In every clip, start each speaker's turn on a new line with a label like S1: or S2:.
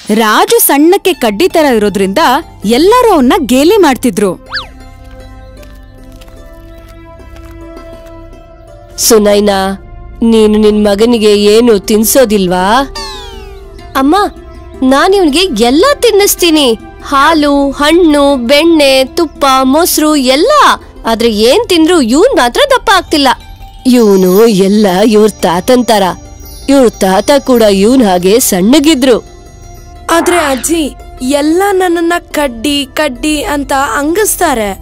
S1: ರಾಜು ಸಣ್ಣಕ್ಕೆ ಕಡ್ಡಿ ತರ ಇರೋದ್ರಿಂದ ಎಲ್ಲರೂ ಅವನ್ನ ಗೇಲಿ ಮಾಡ್ತಿದ್ರು.
S2: ಸುನೈನಾ, ನೀನು ನಿನ್ ಮಗನಿಗೆ ಏನು ತಿನ್ಸೋದಿಲ್ವಾ? ಅಮ್ಮ, ನಾನಿವನಿಗೆ ಎಲ್ಲ ತಿನ್ನಿಸ್ತೀನಿ. ಹಾಲು, ಹಣ್ಣು, ಬೆಣ್ಣೆ, ತುಪ್ಪ, ಮೊಸರು ಎಲ್ಲ. ಆದ್ರೆ ಏನ್ ತಿಂದ್ರು ಇವನ್ ಮಾತ್ರ ದಪ್ಪ ಆಗ್ತಿಲ್ಲ. ಇವನು ಎಲ್ಲ ಇವ್ರ ತಾತನ್ ತರ. ಇವ್ರ ತಾತ ಕೂಡ ಇವನ್ ಹಾಗೆ ಸಣ್ಣಗಿದ್ರು.
S3: ಆದ್ರೆ ಅಜ್ಜಿ, ಎಲ್ಲ ನನ್ನನ್ನ ಕಡ್ಡಿ ಕಡ್ಡಿ ಅಂತ ಅಂಗಿಸ್ತಾರೆ.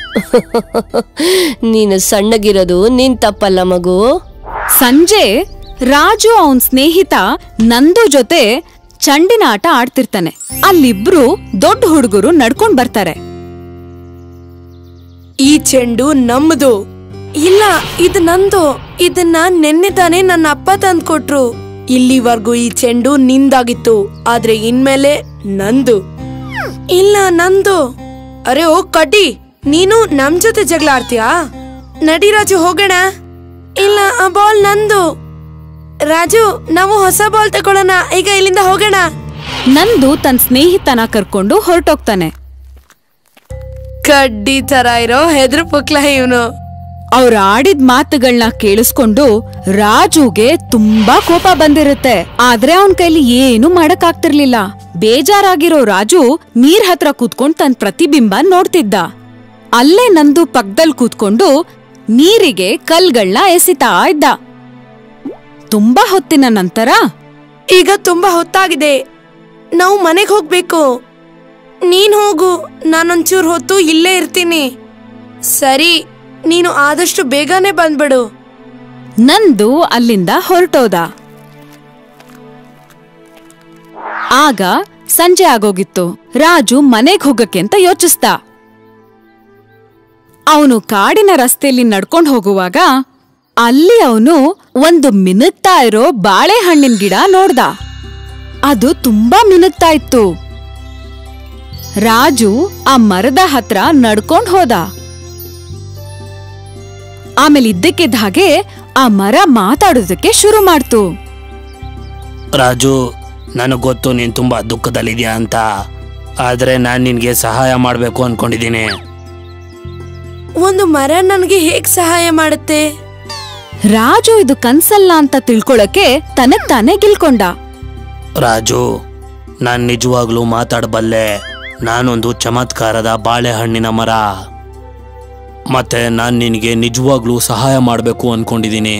S2: ನೀನು ಸಣ್ಣಗಿರೋದು ನಿನ್ ತಪ್ಪಲ್ಲ ಮಗು.
S1: ಸಂಜೆ ರಾಜು ಅವನ್ ಸ್ನೇಹಿತ ನಂದು ಜೊತೆ ಚಂಡಿನ ಆಟ ಆಡ್ತಿರ್ತಾನೆ. ಅಲ್ಲಿಬ್ರು ದೊಡ್ಡ ಹುಡುಗರು ನಡ್ಕೊಂಡ್ ಬರ್ತಾರೆ.
S3: ಈ ಚೆಂಡು ನಮ್ದು. ಇಲ್ಲ, ಇದು ನಂದು. ಇದನ್ನ ನೆನ್ನೆ ತಾನೇ ನನ್ನ ಅಪ್ಪ ತಂದ್ಕೊಟ್ರು. ಇಲ್ಲಿವರೆಗೂ ಈ ಚೆಂಡು ನಿಂದಾಗಿತ್ತು, ಆದ್ರೆ ಇನ್ಮೇಲೆ ನಂದು. ಇಲ್ಲ, ನಂದು. ಅರೆ ಓ ಕಡ್ಡಿ, ನೀನು ನಮ್ ಜೊತೆ ಜಗಳ ಆಡ್ತೀಯಾ? ನಡಿ ರಾಜು, ಹೋಗೋಣ. ಇಲ್ಲ, ಆ ಬಾಲ್ ನಂದು. ರಾಜು, ನಾವು ಹೊಸ ಬಾಲ್ ತಗೊಳ್ಳೋಣ. ಈಗ ಇಲ್ಲಿಂದ ಹೋಗೋಣ.
S1: ನಂದು ತನ್ನ ಸ್ನೇಹಿತನ ಕರ್ಕೊಂಡು ಹೊರಟೋಗ್ತಾನೆ.
S3: ಕಡ್ಡಿ ತರ ಇರೋ ಹೆದ್ರು ಪುಕ್ಲ ಇವನು.
S1: ಅವ್ರ ಆಡಿದ ಮಾತುಗಳನ್ನ ಕೇಳಿಸ್ಕೊಂಡು ರಾಜುಗೆ ತುಂಬಾ ಕೋಪ ಬಂದಿರುತ್ತೆ. ಆದ್ರೆ ಅವನ್ ಕೈಲಿ ಏನು ಮಾಡಕ್ ಆಗ್ತಿರ್ಲಿಲ್ಲ. ಬೇಜಾರಾಗಿರೋ ರಾಜು ನೀರ್ ಹತ್ರ ಕೂತ್ಕೊಂಡ್ ತನ್ ಪ್ರತಿಬಿಂಬ ನೋಡ್ತಿದ್ದ. ಅಲ್ಲೇ ನಂದು ಪಕ್ಕದಲ್ಲಿ ಕೂತ್ಕೊಂಡು ನೀರಿಗೆ ಕಲ್ಗಳನ್ನ ಎಸಿತಾ ಇದ್ದ. ತುಂಬಾ ಹೊತ್ತಿನ ನಂತರ,
S3: ಈಗ ತುಂಬಾ ಹೊತ್ತಾಗಿದೆ, ನಾವು ಮನೆಗ್ ಹೋಗ್ಬೇಕು. ನೀನ್ ಹೋಗು, ನಾನೊಂಚೂರ್ ಹೊತ್ತು ಇಲ್ಲೇ ಇರ್ತೀನಿ. ಸರಿ, ನೀನು ಆದಷ್ಟು ಬೇಗನೆ ಬಂದ್ಬಿಡು.
S1: ನಂದು ಅಲ್ಲಿಂದ ಹೊರಟೋದ. ಆಗ ಸಂಜೆ ಆಗೋಗಿತ್ತು. ರಾಜು ಮನೆಗ್ ಹೋಗಕ್ಕೆ ಅಂತ ಯೋಚಿಸ್ದ. ಅವನು ಕಾಡಿನ ರಸ್ತೆಯಲ್ಲಿ ನಡ್ಕೊಂಡ್ ಹೋಗುವಾಗ ಅಲ್ಲಿ ಅವನು ಒಂದು ಮಿನುಗ್ತಾ ಇರೋ ಬಾಳೆಹಣ್ಣಿನ ಗಿಡ ನೋಡ್ದ. ಅದು ತುಂಬಾ ಮಿನುಗ್ತಾ ಇತ್ತು. ರಾಜು ಆ ಮರದ ಹತ್ರ ನಡ್ಕೊಂಡ್ ಹೋದ. ಆಮೇಲೆ ಇದ್ದಕ್ಕಿದ್ದ ಹಾಗೆ ಆ ಮರ ಮಾತಾಡೋದಕ್ಕೆ ಶುರು ಮಾಡ್ತು.
S4: ರಾಜು, ನನಗ್ ಗೊತ್ತು ನೀನ್ ತುಂಬಾ ದುಃಖದಲ್ಲಿದ್ಯಾ ಅಂತ, ಆದ್ರೆ ನಾನ್ ನಿನ್ಗೆ ಸಹಾಯ ಮಾಡ್ಬೇಕು ಅನ್ಕೊಂಡಿದ್ದೀನಿ.
S3: ಒಂದು ಮರ ನನಗೆ ಹೇಗ್ ಸಹಾಯ ಮಾಡುತ್ತೆ?
S1: ರಾಜು ಇದು ಕನ್ಸಲ್ಲ ಅಂತ ತಿಳ್ಕೊಳಕ್ಕೆ ತನಗ್ ತಾನೇ ಗಿಲ್ಕೊಂಡ.
S4: ರಾಜು, ನಾನ್ ನಿಜವಾಗ್ಲೂ ಮಾತಾಡಬಲ್ಲೆ. ನಾನೊಂದು ಚಮತ್ಕಾರದ ಬಾಳೆಹಣ್ಣಿನ ಮರ. ಮತ್ತೆ ನಾನ್ ನಿನಗೆ ನಿಜವಾಗ್ಲೂ ಸಹಾಯ ಮಾಡ್ಬೇಕು ಅನ್ಕೊಂಡಿದ್ದೀನಿ.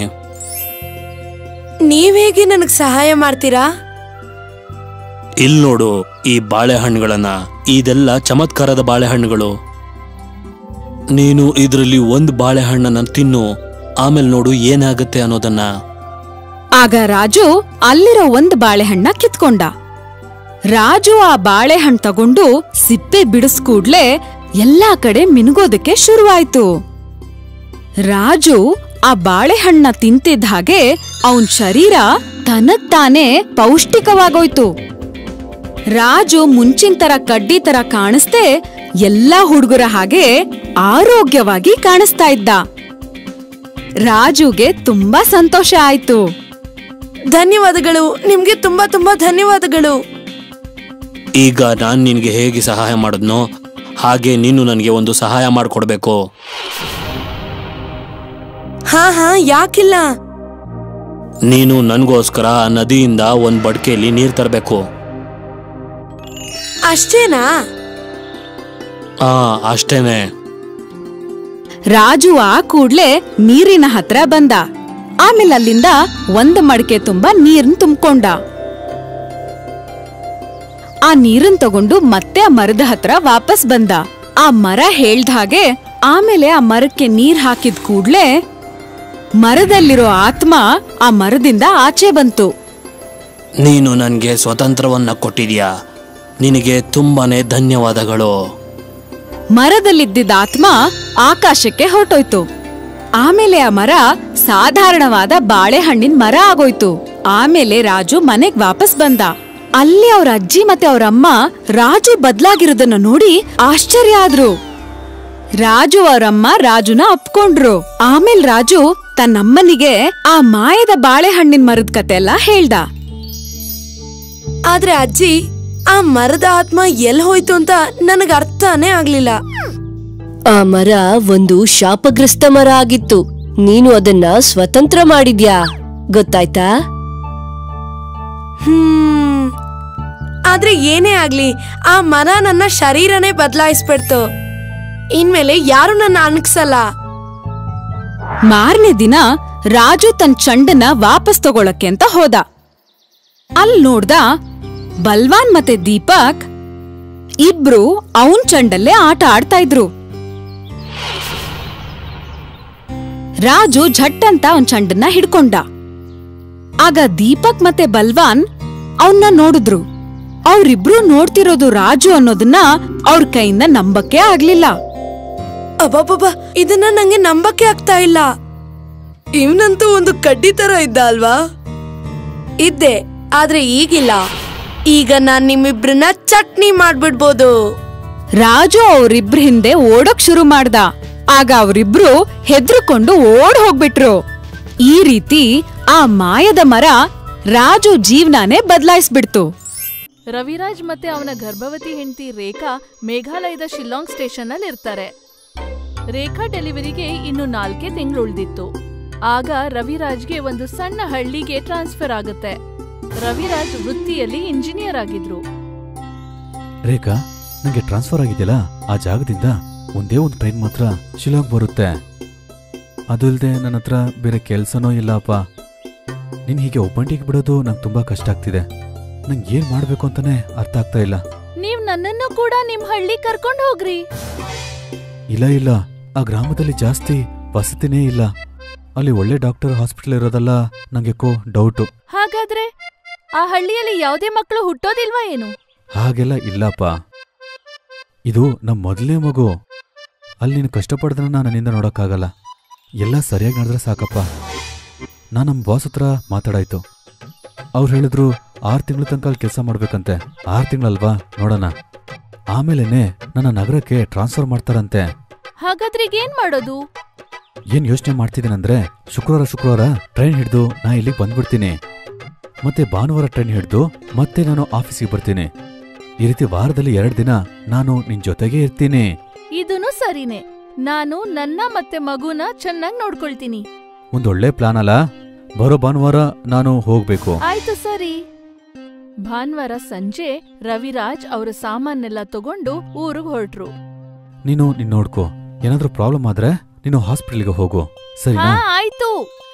S3: ನೀವ್ ಹೇಗೆ ನನಗ್ ಸಹಾಯ ಮಾಡ್ತೀರಾ?
S4: ಇಲ್ ನೋಡು ಈ ಬಾಳೆಹಣ್ಣುಗಳನ್ನ. ಇದೆಲ್ಲ ಚಮತ್ಕಾರದ ಬಾಳೆಹಣ್ಣುಗಳು. ನೀನು ಇದರಲ್ಲಿ ಒಂದು ಬಾಳೆಹಣ್ಣನ್ನ ತಿನ್ನು, ಆಮೇಲೆ ನೋಡು ಏನಾಗುತ್ತೆ ಅನ್ನೋದನ್ನ.
S1: ಆಗ ರಾಜು ಅಲ್ಲಿರೋ ಒಂದು ಬಾಳೆಹಣ್ಣ ಕಿತ್ಕೊಂಡ. ರಾಜು ಆ ಬಾಳೆಹಣ್ಣು ತಗೊಂಡು ಸಿಪ್ಪೆ ಬಿಡಿಸ್ಕೂಡ್ಲೆ ಎಲ್ಲಾ ಕಡೆ ಮಿನುಗೋದಕ್ಕೆ ಶುರುವಾಯ್ತು. ರಾಜು ಆ ಬಾಳೆಹಣ್ಣ ತಿಂತಿದ್ದ ಹಾಗೆ ಅವನ್ ಶರೀರ ತನಗ್ತಾನೆ ಪೌಷ್ಟಿಕವಾಗೋಯ್ತು. ರಾಜು ಮುಂಚಿನ ತರ ಕಡ್ಡಿ ತರ ಕಾಣಿಸ್ದೆ ಎಲ್ಲಾ ಹುಡುಗರ ಹಾಗೆ ಆರೋಗ್ಯವಾಗಿ ಕಾಣಿಸ್ತಾ ಇದ್ದ. ರಾಜುಗೆ ತುಂಬಾ ಸಂತೋಷ ಆಯ್ತು.
S3: ಧನ್ಯವಾದಗಳು, ನಿಮ್ಗೆ ತುಂಬಾ ತುಂಬಾ ಧನ್ಯವಾದಗಳು.
S4: ಈಗ ನಾನ್ ನಿನ್ಗೆ ಹೇಗೆ ಸಹಾಯ ಮಾಡಿದ್ನೋ ಹಾಗೆ ನೀನು ನನಗೆ ಒಂದು ಸಹಾಯ ಮಾಡ್ಕೊಡ್ಬೇಕು.
S3: ಹಾ, ಯಾಕಿಲ್ಲ?
S4: ನೀನು ನನ್ಗೋಸ್ಕರ ನದಿಯಿಂದ ಒಂದ್ ಬಡ್ಕೆಯಲ್ಲಿ ನೀರ್ ತರಬೇಕು.
S3: ಅಷ್ಟೇನಾ?
S4: ಅಷ್ಟೇನೆ.
S1: ರಾಜು ಆ ಕೂಡ್ಲೆ ನೀರಿನ ಹತ್ರ ಬಂದ. ಆಮೇಲೆ ಅಲ್ಲಿಂದ ಒಂದು ಮಡಕೆ ತುಂಬಾ ನೀರನ್ ತುಂಬಿಕೊಂಡ. ಆ ನೀರನ್ ತಗೊಂಡು ಮತ್ತೆ ಆ ಮರದ ಹತ್ರ ವಾಪಸ್ ಬಂದ. ಆ ಮರ ಹೇಳ್ದ ಹಾಗೆ ಆಮೇಲೆ ಆ ಮರಕ್ಕೆ ನೀರ್ ಹಾಕಿದ ಕೂಡ್ಲೆ ಮರದಲ್ಲಿರೋ ಆತ್ಮ ಆ ಮರದಿಂದ ಆಚೆ ಬಂತು.
S4: ನೀನು ನನ್ಗೆ ಸ್ವತಂತ್ರವನ್ನ ಕೊಟ್ಟಿದ್ಯಾ, ನಿನಗೆ ತುಂಬಾನೇ ಧನ್ಯವಾದಗಳು.
S1: ಮರದಲ್ಲಿದ್ದಿದ್ದ ಆತ್ಮ ಆಕಾಶಕ್ಕೆ ಹೊರಟೋಯ್ತು. ಆಮೇಲೆ ಆ ಮರ ಸಾಧಾರಣವಾದ ಬಾಳೆಹಣ್ಣಿನ ಮರ ಆಗೋಯ್ತು. ಆಮೇಲೆ ರಾಜು ಮನೆಗ್ ವಾಪಸ್ ಬಂದ. ಅಲ್ಲಿ ಅವ್ರ ಅಜ್ಜಿ ಮತ್ತೆ ಅವ್ರಮ್ಮ ರಾಜು ಬದ್ಲಾಗಿರೋದನ್ನ ನೋಡಿ ಆಶ್ಚರ್ಯ ಆದ್ರು. ರಾಜು ಅವರಮ್ಮ ರಾಜುನ ಅಪ್ಕೊಂಡ್ರು. ಆಮೇಲೆ ರಾಜು ತನ್ನಮ್ಮನಿಗೆ ಆ ಮಾಯದ ಬಾಳೆಹಣ್ಣಿನ ಮರದ ಕತೆ ಎಲ್ಲ ಹೇಳ್ದ.
S3: ಆದ್ರೆ ಅಜ್ಜಿ, ಆ ಮರದ ಆತ್ಮ ಎಲ್ ಹೋಯ್ತು ಅಂತ ನನಗ ಅರ್ಥನೇ ಆಗ್ಲಿಲ್ಲ.
S2: ಆ ಮರ ಒಂದು ಶಾಪಗ್ರಸ್ತ ಮರ ಆಗಿತ್ತು. ನೀನು ಅದನ್ನ ಸ್ವತಂತ್ರ ಮಾಡಿದ್ಯಾ, ಗೊತ್ತಾಯ್ತಾ?
S3: ಆದ್ರೆ ಏನೇ ಆಗ್ಲಿ, ಆ ಮರ ನನ್ನ ಶರೀರನೇ ಬದಲಾಯಿಸ್ಬಿಡ್ತು. ಇನ್ಮೇಲೆ ಯಾರು ನನ್ನ ಅಣಗ್ಸಲ್ಲ.
S1: ಮಾರನೇ ದಿನ ರಾಜು ತನ್ನ ಚಂಡನ್ನ ವಾಪಸ್ ತಗೊಳಕ್ಕೆ ಅಂತ ಹೋದ. ಅಲ್ ನೋಡ್ದ ಬಲ್ವಾನ್ ಮತ್ತೆ ದೀಪಕ್ ಇಬ್ರು ಅವನ್ ಚಂಡಲ್ಲೇ ಆಟ ಆಡ್ತಾ ಇದ್ರು. ರಾಜು ಝಟ್ ಅಂತ ಅವನ್ ಚಂಡನ್ನ ಹಿಡ್ಕೊಂಡ. ಆಗ ದೀಪಕ್ ಮತ್ತೆ ಬಲ್ವಾನ್ ಅವನ್ನ ನೋಡಿದ್ರು. ಅವ್ರಿಬ್ರು ನೋಡ್ತಿರೋದು ರಾಜು ಅನ್ನೋದನ್ನ ಅವ್ರ ಕೈಯಿಂದ ನಂಬಕ್ಕೆ ಆಗ್ಲಿಲ್ಲ.
S3: ಅಬ್ಬಬ್ಬ, ಇದನ್ನ ನಂಗೆ ನಂಬಕ್ಕೆ ಆಗ್ತಾ ಇಲ್ಲ. ಇವನಂತೂ ಒಂದು ಕಡ್ಡಿ ತರ ಇದ್ದ ಅಲ್ವಾ? ಇದ್ದೆ, ಆದ್ರೆ ಈಗಿಲ್ಲ. ಈಗ ನಾನ್ ನಿಮ್ಮಿಬ್ರನ್ನ ಚಟ್ನಿ ಮಾಡ್ಬಿಡ್ಬೋದು.
S1: ರಾಜು ಅವ್ರಿಬ್ರ ಹಿಂದೆ ಓಡೋಕ್ ಶುರು ಮಾಡ್ದ. ಆಗ ಅವರಿಬ್ರು ಹೆದ್ರುಕೊಂಡು ಓಡ್ ಹೋಗ್ಬಿಟ್ರು. ಈ ರೀತಿ ಆ ಮಾಯದ ಮರ ರಾಜು ಜೀವನಾನೇ ಬದಲಾಯಿಸ್ಬಿಡ್ತು.
S5: ರವಿರಾಜ್ ಮತ್ತೆ ಅವನ ಗರ್ಭವತಿ ಹೆಂಡತಿ ರೇಖಾ ಮೇಘಾಲಯದ ಶಿಲ್ಲಾಂಗ್ ಸ್ಟೇಷನ್ ಅಲ್ಲಿ ಇರ್ತಾರೆ. ರೇಖಾ ಡೆಲಿವರಿಗೆ ಇನ್ನು 4 ತಿಂಗಳು ಉಳಿದಿತ್ತು. ಆಗ ರವಿರಾಜ್ಗೆ ಒಂದು ಸಣ್ಣ ಹಳ್ಳಿಗೆ ಟ್ರಾನ್ಸ್ಫರ್ ಆಗುತ್ತೆ. ರವಿರಾಜ್ ವೃತ್ತಿಯಲ್ಲಿ ಇಂಜಿನಿಯರ್ ಆಗಿದ್ರು.
S6: ರೇಖಾ, ನಂಗೆ ಟ್ರಾನ್ಸ್ಫರ್ ಆಗಿದೆಯಲ್ಲ, ಆ ಜಾಗದಿಂದ ಒಂದೇ ಒಂದು ಟ್ರೈನ್ ಮಾತ್ರ ಶಿಲಾಂಗ್ ಬರುತ್ತೆ. ಅದು ಇಲ್ದೆ ನನ್ನ ಹತ್ರ ಬೇರೆ ಕೆಲ್ಸನೂ ಇಲ್ಲಪ್ಪ. ನೀನ್ ಹೀಗೆ ಒಬ್ಬಂಟಿಗೆ ಬಿಡೋದು ನಂಗೆ ತುಂಬಾ ಕಷ್ಟ ಆಗ್ತಿದೆ. ನಂಗೆ ಏನ್ ಮಾಡ್ಬೇಕು ಅಂತಾನೆ ಅರ್ಥ ಆಗ್ತಾ ಇಲ್ಲ.
S5: ನೀವ್ ನನ್ನನ್ನು ಕೂಡ ನಿಮ್ ಹಳ್ಳಿ ಕರ್ಕೊಂಡು ಹೋಗ್ರಿ.
S6: ಇಲ್ಲ, ಆ ಗ್ರಾಮದಲ್ಲಿ ಜಾಸ್ತಿ ವಸತಿನೇ ಇಲ್ಲ. ಅಲ್ಲಿ ಒಳ್ಳೆ ಡಾಕ್ಟರ್ ಹಾಸ್ಪಿಟಲ್ ಇರೋದಲ್ಲ ನಂಗೆಕೋ ಡೌಟು.
S5: ಹಾಗಾದ್ರೆ ಆ ಹಳ್ಳಿಯಲ್ಲಿ ಯಾವುದೇ ಮಕ್ಕಳು ಹುಟ್ಟೋದಿಲ್ವಾ ಏನು?
S6: ಹಾಗೆಲ್ಲ ಇಲ್ಲಪ್ಪ. ಇದು ನಮ್ ಮೊದಲನೇ ಮಗು. ಅಲ್ಲಿ ನೀನು ಕಷ್ಟಪಡ್ದನ್ನ ನನ್ನಿಂದ ನೋಡೋಕ್ಕಾಗಲ್ಲ. ಎಲ್ಲ ಸರಿಯಾಗಿ ನಡೆದ್ರೆ ಸಾಕಪ್ಪ. ನಾನು ನಮ್ಮ ಬಾಸ್ ಹತ್ರ ಮಾತಾಡಾಯ್ತು. ಅವ್ರು ಹೇಳಿದ್ರು 6 ತಿಂಗಳ ತನಕ ಅಲ್ಲಿ ಕೆಲಸ ಮಾಡ್ಬೇಕಂತೆ. 6 ತಿಂಗಳಲ್ವಾ, ನೋಡೋಣ. ಆಮೇಲೆನೆ ನನ್ನ ನಗರಕ್ಕೆ ಟ್ರಾನ್ಸ್ಫರ್ ಮಾಡ್ತಾರಂತೆ.
S5: ಹಾಗಾದ್ರೆ ಏನ್ ಮಾಡೋದು?
S6: ಏನ್ ಯೋಚನೆ ಮಾಡ್ತಿದ್ದೀನಂದ್ರೆ, ಶುಕ್ರವಾರ ಟ್ರೈನ್ ಹಿಡಿದು ನಾ ಇಲ್ಲಿಗೆ ಬಂದ್ಬಿಡ್ತೀನಿ. ಮತ್ತೆ ಭಾನುವಾರ ಟ್ರೈನ್ ಹಿಡಿದು ಮತ್ತೆ ನಾನು ಆಫೀಸಿಗೆ ಬರ್ತೀನಿ. ಈ ರೀತಿ ವಾರದಲ್ಲಿ 2 ದಿನ ನಾನು ನಿನ್ ಜೊತೆಗೆ ಇರ್ತೀನಿ.
S5: ಇದೂನು ಸರಿನೇ. ನಾನು ನನ್ನ ಮತ್ತೆ ಮಗುನ ಚೆನ್ನಾಗಿ ನೋಡ್ಕೊಳ್ತೀನಿ.
S6: ಒಂದೊಳ್ಳೆ ಪ್ಲಾನ್ ಅಲ್ಲ. ಬರೋ ಭಾನುವಾರ ನಾನು ಹೋಗ್ಬೇಕು.
S5: ಆಯ್ತು, ಸರಿ. ಭಾನುವಾರ ಸಂಜೆ ರವಿರಾಜ್ ಅವರ ಸಾಮಾನೆಲ್ಲ ತಗೊಂಡು ಊರಿಗೆ ಹೊರಟ್ರು.
S6: ನೀನು ನೋಡ್ಕೋ. ಏನಾದ್ರೂ ಪ್ರಾಬ್ಲಮ್ ಆದ್ರೆ ನೀನು ಹಾಸ್ಪಿಟಲ್ಗೆ ಹೋಗು, ಸರಿನಾ?
S5: ಆಯ್ತು.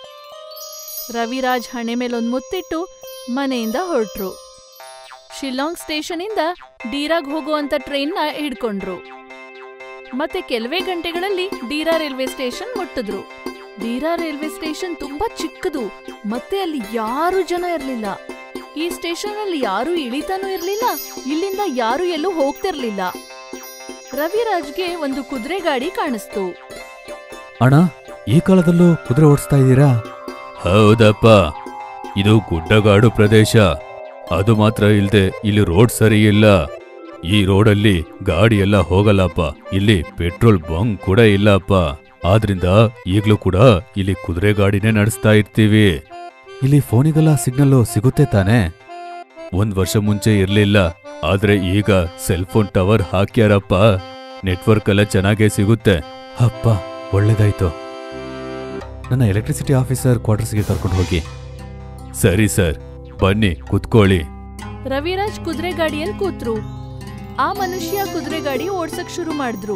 S5: ರವಿರಾಜ್ ಹಣೆ ಮೇಲೊಂದು ಮುತ್ತಿಟ್ಟು ಮನೆಯಿಂದ ಹೊರಟ್ರು. ಶಿಲ್ಲಾಂಗ್ ಸ್ಟೇಷನ್ ಇಂದ ಡೀರಾಗ್ ಹೋಗುವಂತ ಟ್ರೈನ್ನ ಹಿಡ್ಕೊಂಡ್ರು. ಮತ್ತೆ ಕೆಲವೇ ಗಂಟೆಗಳಲ್ಲಿ ಡೀರಾ ರೈಲ್ವೆ ಸ್ಟೇಷನ್ ಮುಟ್ಟಿದ್ರು. ಡೀರಾ ರೈಲ್ವೆ ಸ್ಟೇಷನ್ ತುಂಬಾ ಚಿಕ್ಕದು, ಮತ್ತೆ ಅಲ್ಲಿ ಯಾರು ಜನ ಇರ್ಲಿಲ್ಲ. ಈ ಸ್ಟೇಷನ್ ಅಲ್ಲಿ ಯಾರು ಇಳಿತಾನೂ ಇರ್ಲಿಲ್ಲ, ಇಲ್ಲಿಂದ ಯಾರು ಎಲ್ಲೂ ಹೋಗ್ತಿರ್ಲಿಲ್ಲ. ರವಿರಾಜ್ಗೆ ಒಂದು ಕುದುರೆ ಗಾಡಿ ಕಾಣಿಸ್ತು.
S6: ಅಣ್ಣ, ಈ ಕಾಲದಲ್ಲೂ ಕುದುರೆ ಓಡಿಸ್ತಾ ಇದ್ದೀರಾ?
S7: ಹೌದಪ್ಪ, ಇದು ಗುಡ್ಡಗಾಡು ಪ್ರದೇಶ. ಅದು ಮಾತ್ರ ಇಲ್ದೆ ಇಲ್ಲಿ ರೋಡ್ ಸರಿ ಇಲ್ಲ. ಈ ರೋಡಲ್ಲಿ ಗಾಡಿ ಎಲ್ಲ ಹೋಗಲ್ಲಪ್ಪ. ಇಲ್ಲಿ ಪೆಟ್ರೋಲ್ ಬಂಕ್ ಕೂಡ ಇಲ್ಲಪ್ಪ. ಆದ್ರಿಂದ ಈಗ್ಲೂ ಕೂಡ ಇಲ್ಲಿ ಕುದುರೆ ಗಾಡಿನೇ ನಡೆಸ್ತಾ ಇರ್ತೀವಿ.
S6: ಇಲ್ಲಿ ಫೋನಿಗೆಲ್ಲ ಸಿಗ್ನಲ್ಲು ಸಿಗುತ್ತೆ ತಾನೇ?
S7: 1 ವರ್ಷ ಮುಂಚೆ ಇರ್ಲಿಲ್ಲ, ಆದ್ರೆ ಈಗ ಸೆಲ್ ಫೋನ್ ಟವರ್ ಹಾಕ್ಯಾರಪ್ಪ. ನೆಟ್ವರ್ಕ್ ಎಲ್ಲ ಚೆನ್ನಾಗೇ ಸಿಗುತ್ತೆ.
S6: ಅಪ್ಪ, ಒಳ್ಳೇದಾಯ್ತು. ನನ್ನ ಎಲೆಕ್ಟ್ರಿಸಿಟಿ ಆಫೀಸರ್ ಕ್ವಾರ್ಟರ್ಸ್ಗೆ ಕರ್ಕೊಂಡು ಹೋಗಿ.
S7: ಸರಿ ಸರ್, ಬನ್ನಿ ಕುತ್ಕೊಳ್ಳಿ.
S5: ರವಿರಾಜ್ ಕುದುರೆ ಗಾಡಿಯಲ್ಲಿ ಕೂತ್ರು. ಆ ಮನುಷ್ಯ ಕುದುರೆ ಗಾಡಿ ಓಡ್ಸಕ್ ಶುರು ಮಾಡಿದ್ರು.